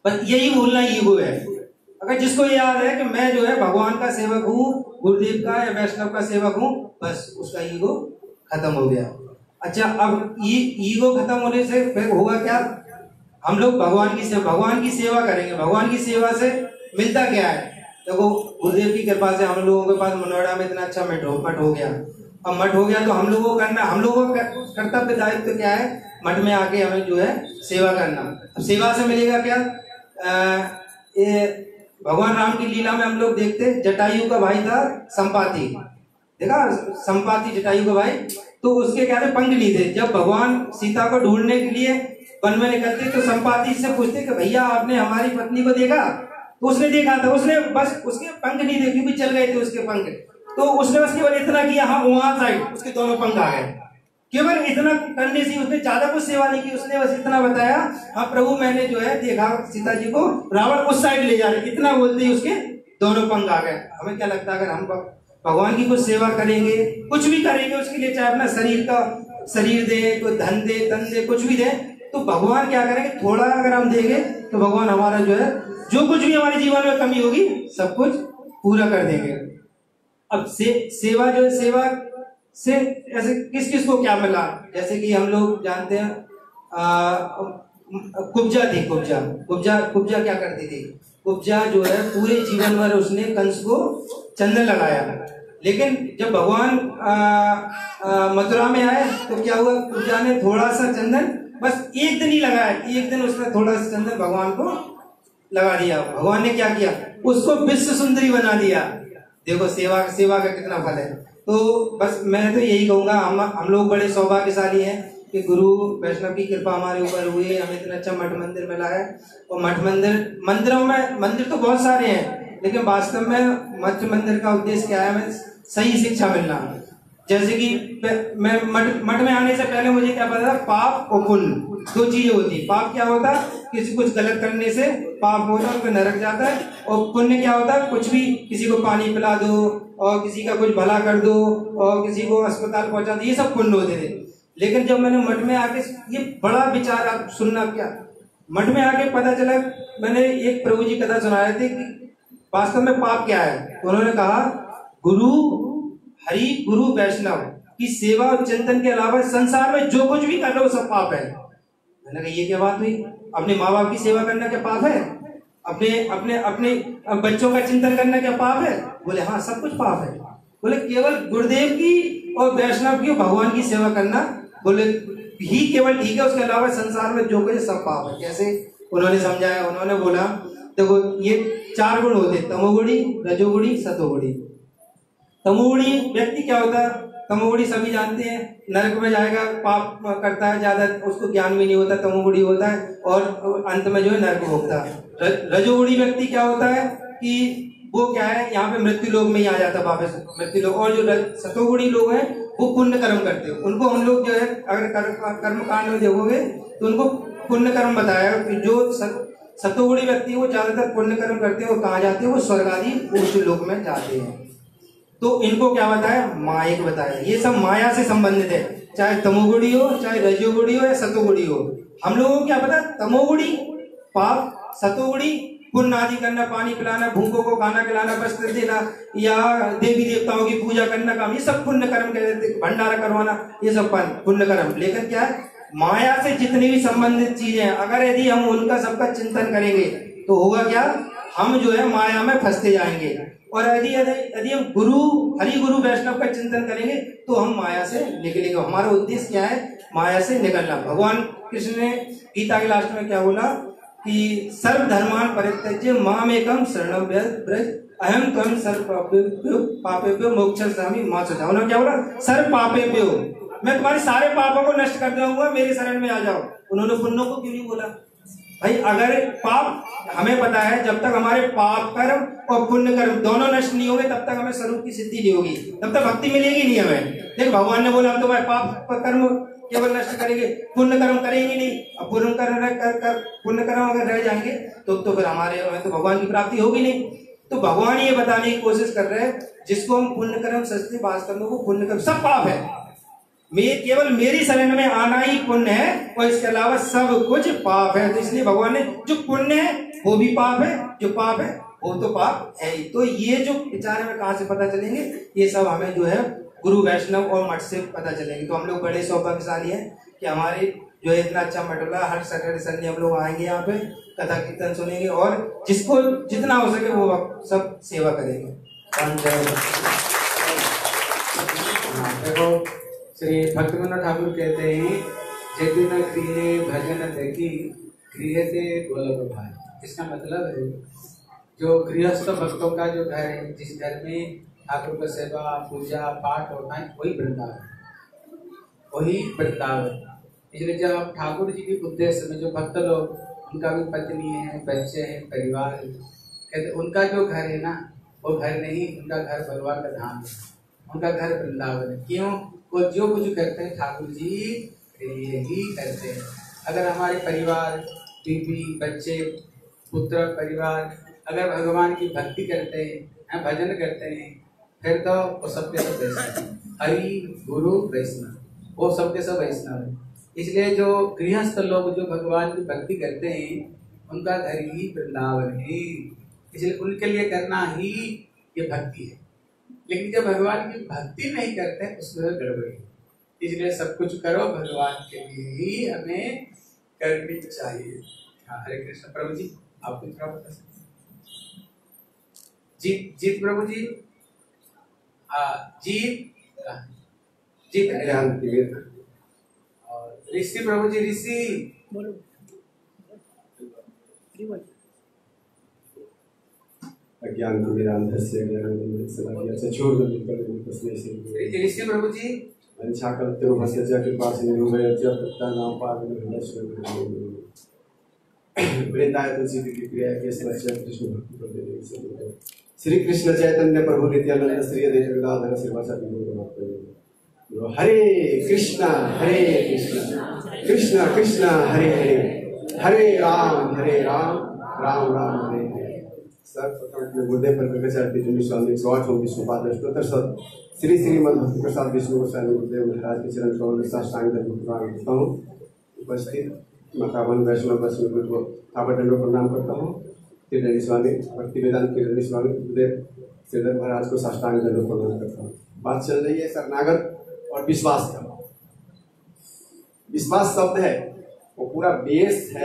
बस यही भूलना ईगो है। अगर जिसको याद है कि मैं जो है भगवान का सेवक हूँ, गुरुदेव का या वैष्णव का सेवक हूँ, बस उसका ईगो खत्म हो गया। अच्छा, अब ईगो खत्म होने से फिर होगा क्या? हम लोग भगवान की सेवा करेंगे। भगवान की सेवा से मिलता क्या है? देखो, गुरुदेव की कृपा से हम लोगों के पास मनोड़ा में इतना अच्छा मठ हो गया। अब मठ हो गया तो हम लोगों का कर्तव्य दायित्व क्या है? मठ में आके हमें जो है सेवा करना। अब सेवा से मिलेगा क्या? ये भगवान राम की लीला में हम लोग देखते, जटायु का भाई था संपाति, देखा संपाति जटायु का भाई, तो उसके क्या थे? पंख नहीं थे। जब भगवान सीता को ढूंढने के लिए वन में निकलते तो संपाति से पूछते कि भैया आपने हमारी पत्नी को देखा? तो उसने देखा था, उसने बस उसके पंख नहीं थे क्योंकि चल गए थे उसके पंख, तो उसने बस केवल इतना किया, हाँ वहां साइड उसके दोनों पंख आ गए। केवल इतना करने से, उसने ज्यादा कुछ सेवा नहीं की, उसने बस इतना बताया, हाँ प्रभु मैंने जो है देखा सीता जी को, रावण उस साइड ले जा रहे, इतना बोलते ही उसके दोनों पंख आ गए। हमें क्या लगता है, अगर हम भगवान की कुछ सेवा करेंगे, कुछ भी करेंगे उसके लिए, चाहे अपना शरीर दे, कोई धन दे, तन दे, कुछ भी दे, तो भगवान क्या करेंगे? थोड़ा अगर हम देंगे तो भगवान हमारा जो है, जो कुछ भी हमारे जीवन में कमी होगी सब कुछ पूरा कर देंगे। अब सेवा जो है, सेवा से ऐसे किस किस को क्या मिला? जैसे कि हम लोग जानते हैं कुब्जा थी, कुब्जा क्या करती थी? कुब्जा जो है पूरे जीवन भर उसने कंस को चंदन लगाया, लेकिन जब भगवान मथुरा में आए तो क्या हुआ? कुब्जा ने थोड़ा सा चंदन बस एक दिन ही लगाया, एक दिन उसने थोड़ा सा चंदन भगवान को लगा दिया। भगवान ने क्या किया? उसको विश्व सुंदरी बना दिया। देखो सेवा का कितना फल है। तो बस मैं तो यही कहूंगा, हम लोग बड़े सौभाग्यशाली हैं कि गुरु वैष्णव की कृपा हमारे ऊपर हुई है, हमें इतना अच्छा मठ मंदिर मिला है। और मंदिर तो बहुत सारे हैं, लेकिन वास्तव में मठ मंदिर का उद्देश्य क्या है? हमें सही शिक्षा मिलना। जैसे कि मैं मठ में आने से पहले मुझे क्या पता था? पाप और पुण्य दो चीजें होती। पाप क्या होता? किसी कुछ गलत करने से पाप होता है, उसमें नरक जाता है। और पुण्य क्या होता है? कुछ भी, किसी को पानी पिला दो और किसी का कुछ भला कर दो और किसी को अस्पताल पहुंचा दो, ये सब पुण्य होते थे। लेकिन जब मैंने मठ में आके ये बड़ा विचार, आप सुनना, क्या मठ में आके पता चला, मैंने एक प्रभु जी कथा सुनाए थे कि वास्तव में पाप क्या है। तो उन्होंने कहा, गुरु हरि गुरु वैष्णव की सेवा और चिंतन के अलावा संसार में जो कुछ भी कर रहे हो सब पाप है। मैंने कहा ये क्या बात हुई? अपने माँ बाप की सेवा करना क्या पाप है? अपने बच्चों का चिंतन करना क्या पाप है? बोले हाँ सब कुछ पाप है। बोले केवल गुरुदेव की और वैष्णव की, भगवान की सेवा करना बोले ही केवल ठीक है, उसके अलावा संसार में जो कुछ सब पाप है। कैसे उन्होंने समझाया? उन्होंने बोला देखो ये 4 गुण होते, तमोगुणी, रजोगुणी, सतोगुणी। तमोगुणी व्यक्ति क्या होता है? तमोगुणी सभी जानते हैं, नरक में जाएगा, पाप करता है, ज्यादा उसको ज्ञान भी नहीं होता, तमोगुणी होता है और अंत में जो है नरक भोगता है। रजोगुणी व्यक्ति क्या होता है कि वो क्या है, यहाँ पे मृत्यु लोक में ही आ जाता है वापस मृत्यु लोक। और जो सतोगुणी लोग हैं वो पुण्य कर्म करते हैं, उनको हम लोग जो है अगर कर्म कांड में देखोगे तो उनको पुण्य कर्म बताया कि जो सतोगुणी व्यक्ति वो ज्यादातर पुण्य कर्म करते हैं, वो कहाँ जाते हैं? वो स्वर्ग आदि उच्च लोक में जाते हैं। तो इनको क्या बताया? माया को बताया। ये सब माया से संबंधित है, चाहे तमोगुणी हो, चाहे रजोगुणी हो या सतोगुणी हो। हम लोगों को क्या पता? तमोगुणी पाप, सतोगुणी पुण्य आदि करना, पानी पिलाना, भूखों को खाना खिलाना, वस्त्र देना या देवी देवताओं की पूजा करना, काम, ये सब पुण्य कर्म कहते हैं। भंडारा करवाना, ये सब पुण्य कर्म। लेकिन क्या है, माया से जितनी भी संबंधित चीजें हैं, अगर यदि हम उनका सबका चिंतन करेंगे तो होगा क्या? हम जो है माया में फंसते जाएंगे। और यदि हम हरि गुरु वैष्णव का चिंतन करेंगे तो हम माया से निकलेंगे। हमारा उद्देश्य क्या है? माया से निकलना। भगवान कृष्ण ने गीता के लास्ट में क्या बोला कि सर्व धर्मान परित्यज्य मामेकं शरणं व्रज अहम त्वं सर्व पापेभ्यो मोक्षयिष्यामि मा शुचः। उन्होंने क्या बोला? सर्व पापेभ्यो, मैं तुम्हारे सारे पापों को नष्ट कर दूंगा, मेरे शरण में आ जाओ। उन्होंने पुण्यों को क्यों नहीं बोला? भाई अगर पाप, हमें पता है जब तक हमारे पाप कर्म और पुण्य कर्म दोनों नष्ट नहीं होंगे तब तक हमें स्वरूप की सिद्धि नहीं होगी, तब तक भक्ति मिलेगी नहीं हमें। लेकिन भगवान ने बोला हम तुम्हारे पाप कर्म केवल नष्ट करेंगे, पुण्य कर्म करेंगे नहीं। अब पुण्य कर्म अगर रह जाएंगे तो फिर हमें तो भगवान की प्राप्ति होगी नहीं। तो भगवान ये बताने की कोशिश कर रहे हैं जिसको हम पुण्य कर्म सचते, वास्तव में वो पुण्य कर्म सब पाप है। केवल मेरी शरण में आना ही पुण्य है और इसके अलावा सब कुछ पाप है। तो इसलिए भगवान ने जो पुण्य है वो भी पाप है, जो पाप है वो तो पाप है ही। तो ये जो विचार में कहाँ से पता चलेंगे, ये सब हमें जो है गुरु वैष्णव और मठ से पता चलेंगे। तो हम लोग बड़े सौभाग्यशाली हैं कि हमारे जो है इतना अच्छा मठ होला, हर सैटरडे संडे हम लोग आएंगे यहाँ पे, कथा कीर्तन सुनेंगे और जिसको जितना हो सके वो सब सेवा करेंगे। देखो श्री भक्तिविनोद ठाकुर कहते हैं, यदि न क्रिय भजन देखी क्रिय से गोलक भाई। इसका मतलब है जो गृहस्थ भक्तों का जो घर है, जिस घर में ठाकुर का सेवा पूजा पाठ होता है, वही वृंदावन, वही वृंदावन। इसलिए जब हम ठाकुर जी के उद्देश्य में जो भक्त लोग, उनका भी पत्नी है, बच्चे हैं, परिवार है, कहते उनका जो घर है ना, वो घर नहीं, उनका घर भगवान का धाम है, उनका घर वृंदावन है। क्यों? वो जो कुछ करते हैं ठाकुर जी के लिए ही करते हैं। अगर हमारे परिवार, बीवी, बच्चे, पुत्र, परिवार अगर भगवान की भक्ति करते हैं, भजन करते हैं, फिर तो वो सबके सब वैष्णव, हरि गुरु वैष्णव, वो सबके सब वैष्णव है। इसलिए जो गृहस्थ लोग जो भगवान की भक्ति करते हैं, उनका घर ही वृंदावन है। इसलिए उनके लिए करना ही ये भक्ति है। लेकिन जब भगवान की भक्ति नहीं करते, उसमें गड़बड़ी है। इसलिए सब कुछ करो भगवान के लिए ही हमें करनी चाहिए। हाँ, हरे कृष्ण। प्रभु जी आप कुछ बता सकते? जीत प्रभु जी, जीत और ऋषि प्रभु जी, ऋषि अज्ञान को निरांतर से ऋषि प्रभु जी, श्री कृष्ण चैतन्य प्रभु नित्यानंद श्री अद्वैत गदाधर श्रीवासादि गौर हरे कृष्णा कृष्ण कृष्ण हरे हरे, हरे राम राम राम हरे हरे। सर्वप्रथम गुरुदेव पर प्रकाशाचार्य स्वामी 108 विष्णुपाद अष्टोत्तर श्री श्रीमद भक्ति प्रसाद विष्णु गोस्वामी गुरुदेव महाराज के चरण कमल में साष्टांग दंडवत करता हूँ। उपस्थित मातावन वैष्णव वैष्णव को थापड़ प्रणाम करता हूँ। त्रिवेणी स्वामी, भक्ति वेदांत त्रिवेणी स्वामी गुरुदेव श्रीधर महाराज को साष्टांग दंडवत प्रणाम करता हूँ। बात चल रही है शरणागत और विश्वास का। विश्वास शब्द है वो पूरा बेस है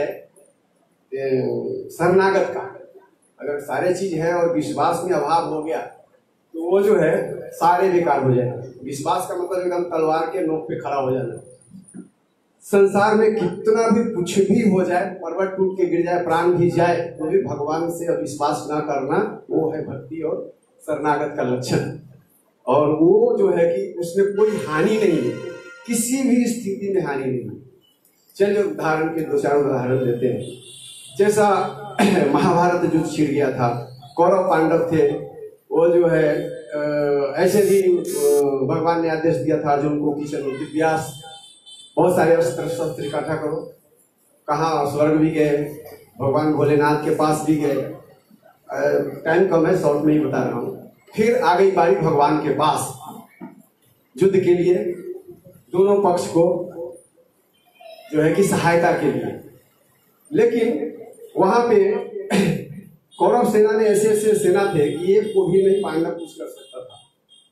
शरणागत का। अगर सारे चीज है और विश्वास में अभाव हो गया तो वो जो है सारे बेकार हो जाएगा। विश्वास का मतलब एकदम तलवार के नोक पे खड़ा हो जाना। संसार में कितना भी कुछ भी हो जाए, पर्वत टूट के गिर जाए, प्राण भी जाए, तो भी भगवान से अविश्वास न करना, वो है भक्ति और शरणागत का लक्षण। और वो जो है कि उसमें कोई हानि नहीं है, किसी भी स्थिति में हानि नहीं है। चलिए उदाहरण के 2-4 उदाहरण देते हैं। जैसा महाभारत युद्ध छिड़ गया था, कौरव पांडव थे, वो जो है ऐसे भी भगवान ने आदेश दिया था अर्जुन को कि चलो व्यास बहुत सारे अस्त्र शस्त्र इकट्ठा करो। कहाँ स्वर्ग भी गए, भगवान भोलेनाथ के पास भी गए। टाइम कम है, शॉर्ट में ही बता रहा हूँ। फिर आ गई बारी भगवान के पास युद्ध के लिए, दोनों पक्ष को जो है कि सहायता के लिए। लेकिन वहां पे कौरव सेना ने ऐसे ऐसे सेना थे कि एक को भी नहीं पांडव कुछ कर सकता था।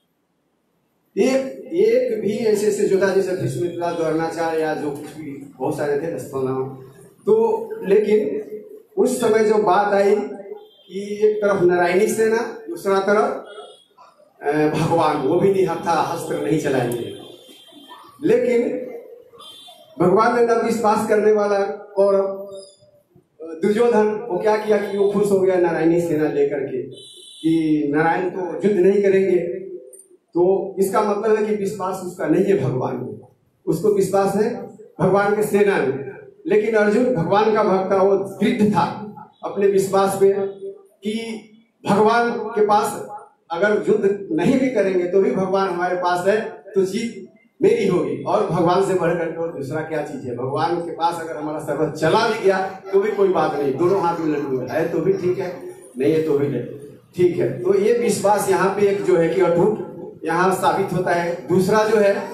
एक भी ऐसे ऐसे योद्धा जैसे भीष्मित्र, द्रोणाचार्य या जो कुछ भी बहुत सारे थे 10 नाम। तो लेकिन उस समय जो बात आई कि एक तरफ नारायणी सेना, दूसरा तरफ भगवान, वो भी निहत्था अस्त्र नहीं चलाएंगे। लेकिन भगवान ने न विश्वास करने वाला कौरव दुर्योधन वो क्या किया कि वो खुश हो गया नारायणी सेना लेकर के कि नारायण तो युद्ध नहीं करेंगे। तो इसका मतलब है कि विश्वास उसका नहीं है भगवान में, उसको विश्वास है भगवान के सेना में। लेकिन अर्जुन भगवान का भक्त था, वो दृढ़ था अपने विश्वास में कि भगवान के पास अगर युद्ध नहीं भी करेंगे तो भी भगवान हमारे पास है, तो जीत मेरी होगी। और भगवान से बढ़कर के और दूसरा क्या चीज है। भगवान के पास अगर हमारा सर्वत चला भी गया तो भी कोई बात नहीं, दोनों हाथ में लड्डू है तो भी ठीक है, नहीं है तो भी ठीक है। तो ये विश्वास यहाँ पे एक जो है कि अटूट यहाँ साबित होता है। दूसरा जो है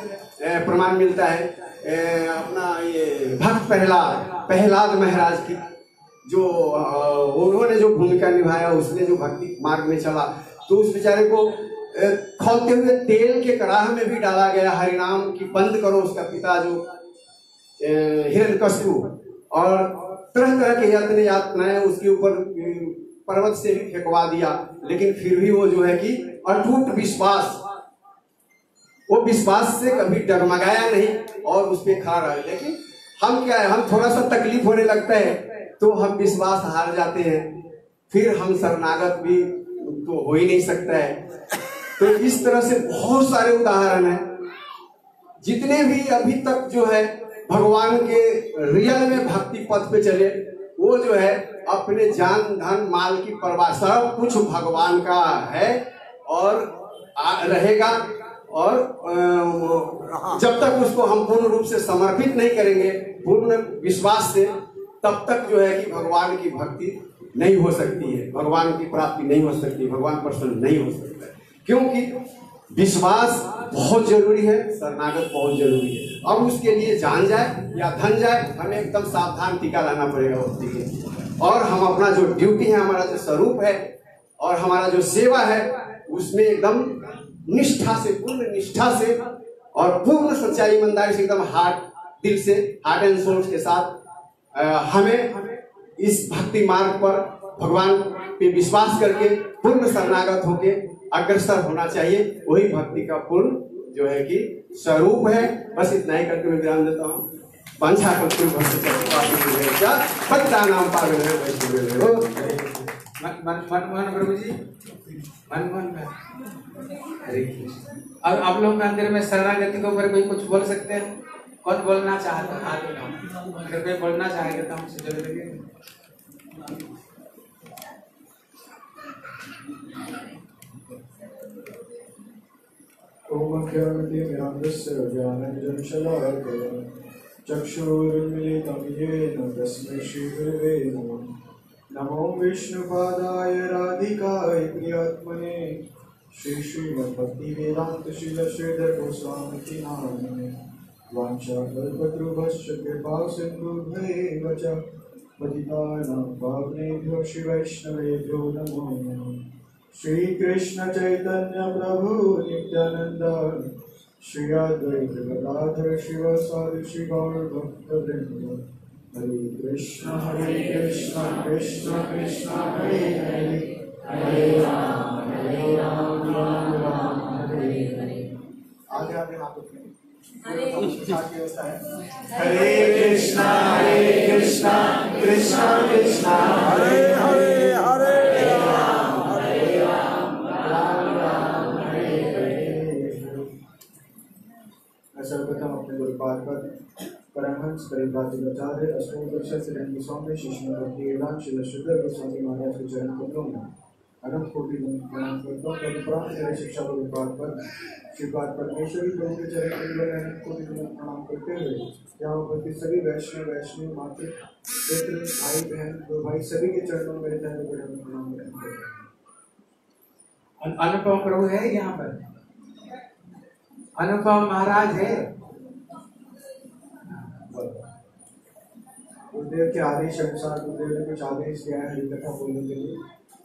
प्रमाण मिलता है अपना ये भक्त प्रहलाद महाराज की, जो उन्होंने जो भूमिका निभाया, उसने जो भक्ति मार्ग में चला, तो उस बेचारे को खौलते हुए तेल के कड़ाह में भी डाला गया, हरिनाम की बंद करो। उसका पिता जो हिरण्यकशिपु, और तरह तरह के यातनाएं उसके ऊपर पर्वत से भी फेंकवा दिया, लेकिन फिर भी वो जो है कि अटूट विश्वास, वो विश्वास से कभी डगमगाया नहीं और उस पर खड़ा रहा। लेकिन हम क्या है, हम थोड़ा सा तकलीफ होने लगता है तो हम विश्वास हार जाते हैं, फिर हम शरणागत भी तो हो ही नहीं सकता है। तो इस तरह से बहुत सारे उदाहरण हैं। जितने भी अभी तक जो है भगवान के रियल में भक्ति पथ पे चले, वो जो है अपने जान धन माल की परवाह, सब कुछ भगवान का है और रहेगा। और जब तक उसको हम पूर्ण रूप से समर्पित नहीं करेंगे, पूर्ण विश्वास से, तब तक जो है कि भगवान की भक्ति नहीं हो सकती है, भगवान की प्राप्ति नहीं हो सकती, भगवान प्रसन्न नहीं हो सकता है। क्योंकि विश्वास बहुत जरूरी है, शरणागत बहुत जरूरी है। अब उसके लिए जान जाए या धन जाए, हमें एकदम सावधान टीका लाना पड़ेगा उसके लिए। और हम अपना जो ड्यूटी है, हमारा जो स्वरूप है और हमारा जो सेवा है, उसमें एकदम निष्ठा से, पूर्ण निष्ठा से और पूर्ण सच्चाई ईमानदारी से, एकदम दिल से, हार्ट एंड सोल के साथ हमें इस भक्ति मार्ग पर भगवान पे विश्वास करके पूर्ण शरणागत होके अग्रसर होना चाहिए। वही भक्ति का पूर्ण जो है कि स्वरूप है। बस इतना ही करके मैं विराम देता हूँ। मनमोहन प्रभु जी, मनमोहन में अब आप लोग के अंदर में शरणागति के ऊपर कोई कुछ बोल सकते हैं? कौन बोलना चाहता है? अगर कोई बोलना चाहेगा तो हमसे जरूर लगे। चक्षुरुन्मीलितं येन तस्मै श्रीगुरवे नमः। नमो विष्णुपादाय राधिकाय प्रियात्मने श्रीमद्भक्तिवेदान्त श्रीधर गोस्वामी नामिने। वाञ्छाकल्पतरुभ्यश्च कृपा सिन्धुभ्यैव च पतितानां पावनेभ्यो वैष्णवेभ्यो नमो नमः। श्रीकृष्ण चैतन्य प्रभु नित्यानंद श्री अद्वैत गदाधर शिवासादि श्री गौर भक्तवृंद। हरे कृष्ण कृष्ण कृष्ण हरे हरे, हरे राम राम राम हरे हरे। आगे आगे हाथ उठाएं। हरे कृष्णा कृष्णा कृष्णा हरे हरे, हरे राम राम राम हरे हरे। सर्वप्रथम अपने गुरुपाद पर परमहंस परिव्राजकाचार्य अष्टोत्तर श्री स्वामी शिष्य भक्ति वेदांत श्री श्रीधर गोस्वामी महाराज के चरण कमलों में अनंत कोटि प्रणाम करता हूँ। तदुपरांत मेरे शिक्षा गुरुपाद पर श्रीपाद परमेश्वरी प्रभु के चरण कमलों में अनंत कोटि प्रणाम करते हुए यहाँ उपस्थित सभी वैष्णव मातृ पितृ भाई बहन दो भाई सभी के चरणों में मेरे प्रणाम करते हैं। अनुपम प्रभु है यहाँ पर, अनुपम महाराज है। गुरुदेव के आदेश अनुसार गुरुदेव ने कुछ आदेश दिया है हरि कथा बोलने के लिए।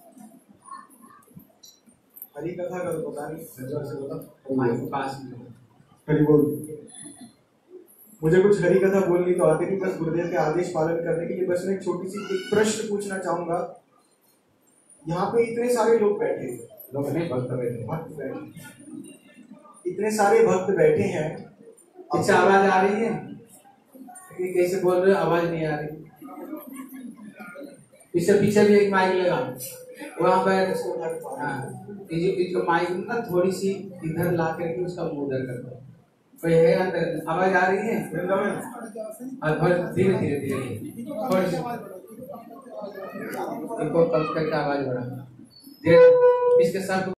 हरि कथा का तो पता नहीं, से बता हरि बोल। मुझे कुछ हरि कथा बोलनी तो आती नहीं, बस गुरुदेव के आदेश पालन करने के लिए बस मैं एक छोटी सी एक प्रश्न पूछना चाहूंगा। यहाँ पे इतने सारे लोग बैठे, लोग नहीं भक्त बैठे, इतने सारे भक्त बैठे हैं। पीछे आवाज आ रही है? ये कैसे बोल रहे हो? आवाज नहीं आ रही। पीछे भी एक माइक लगा वहाँ पर। हाँ, जो माइक ना थोड़ी सी इधर ला करके उसका मुंह उधर कर दो। कोई है अंदर? आवाज आ रही है? धीरे धीरे थोड़ी सी इनको कम करके आवाज बढ़ा। इसके साथ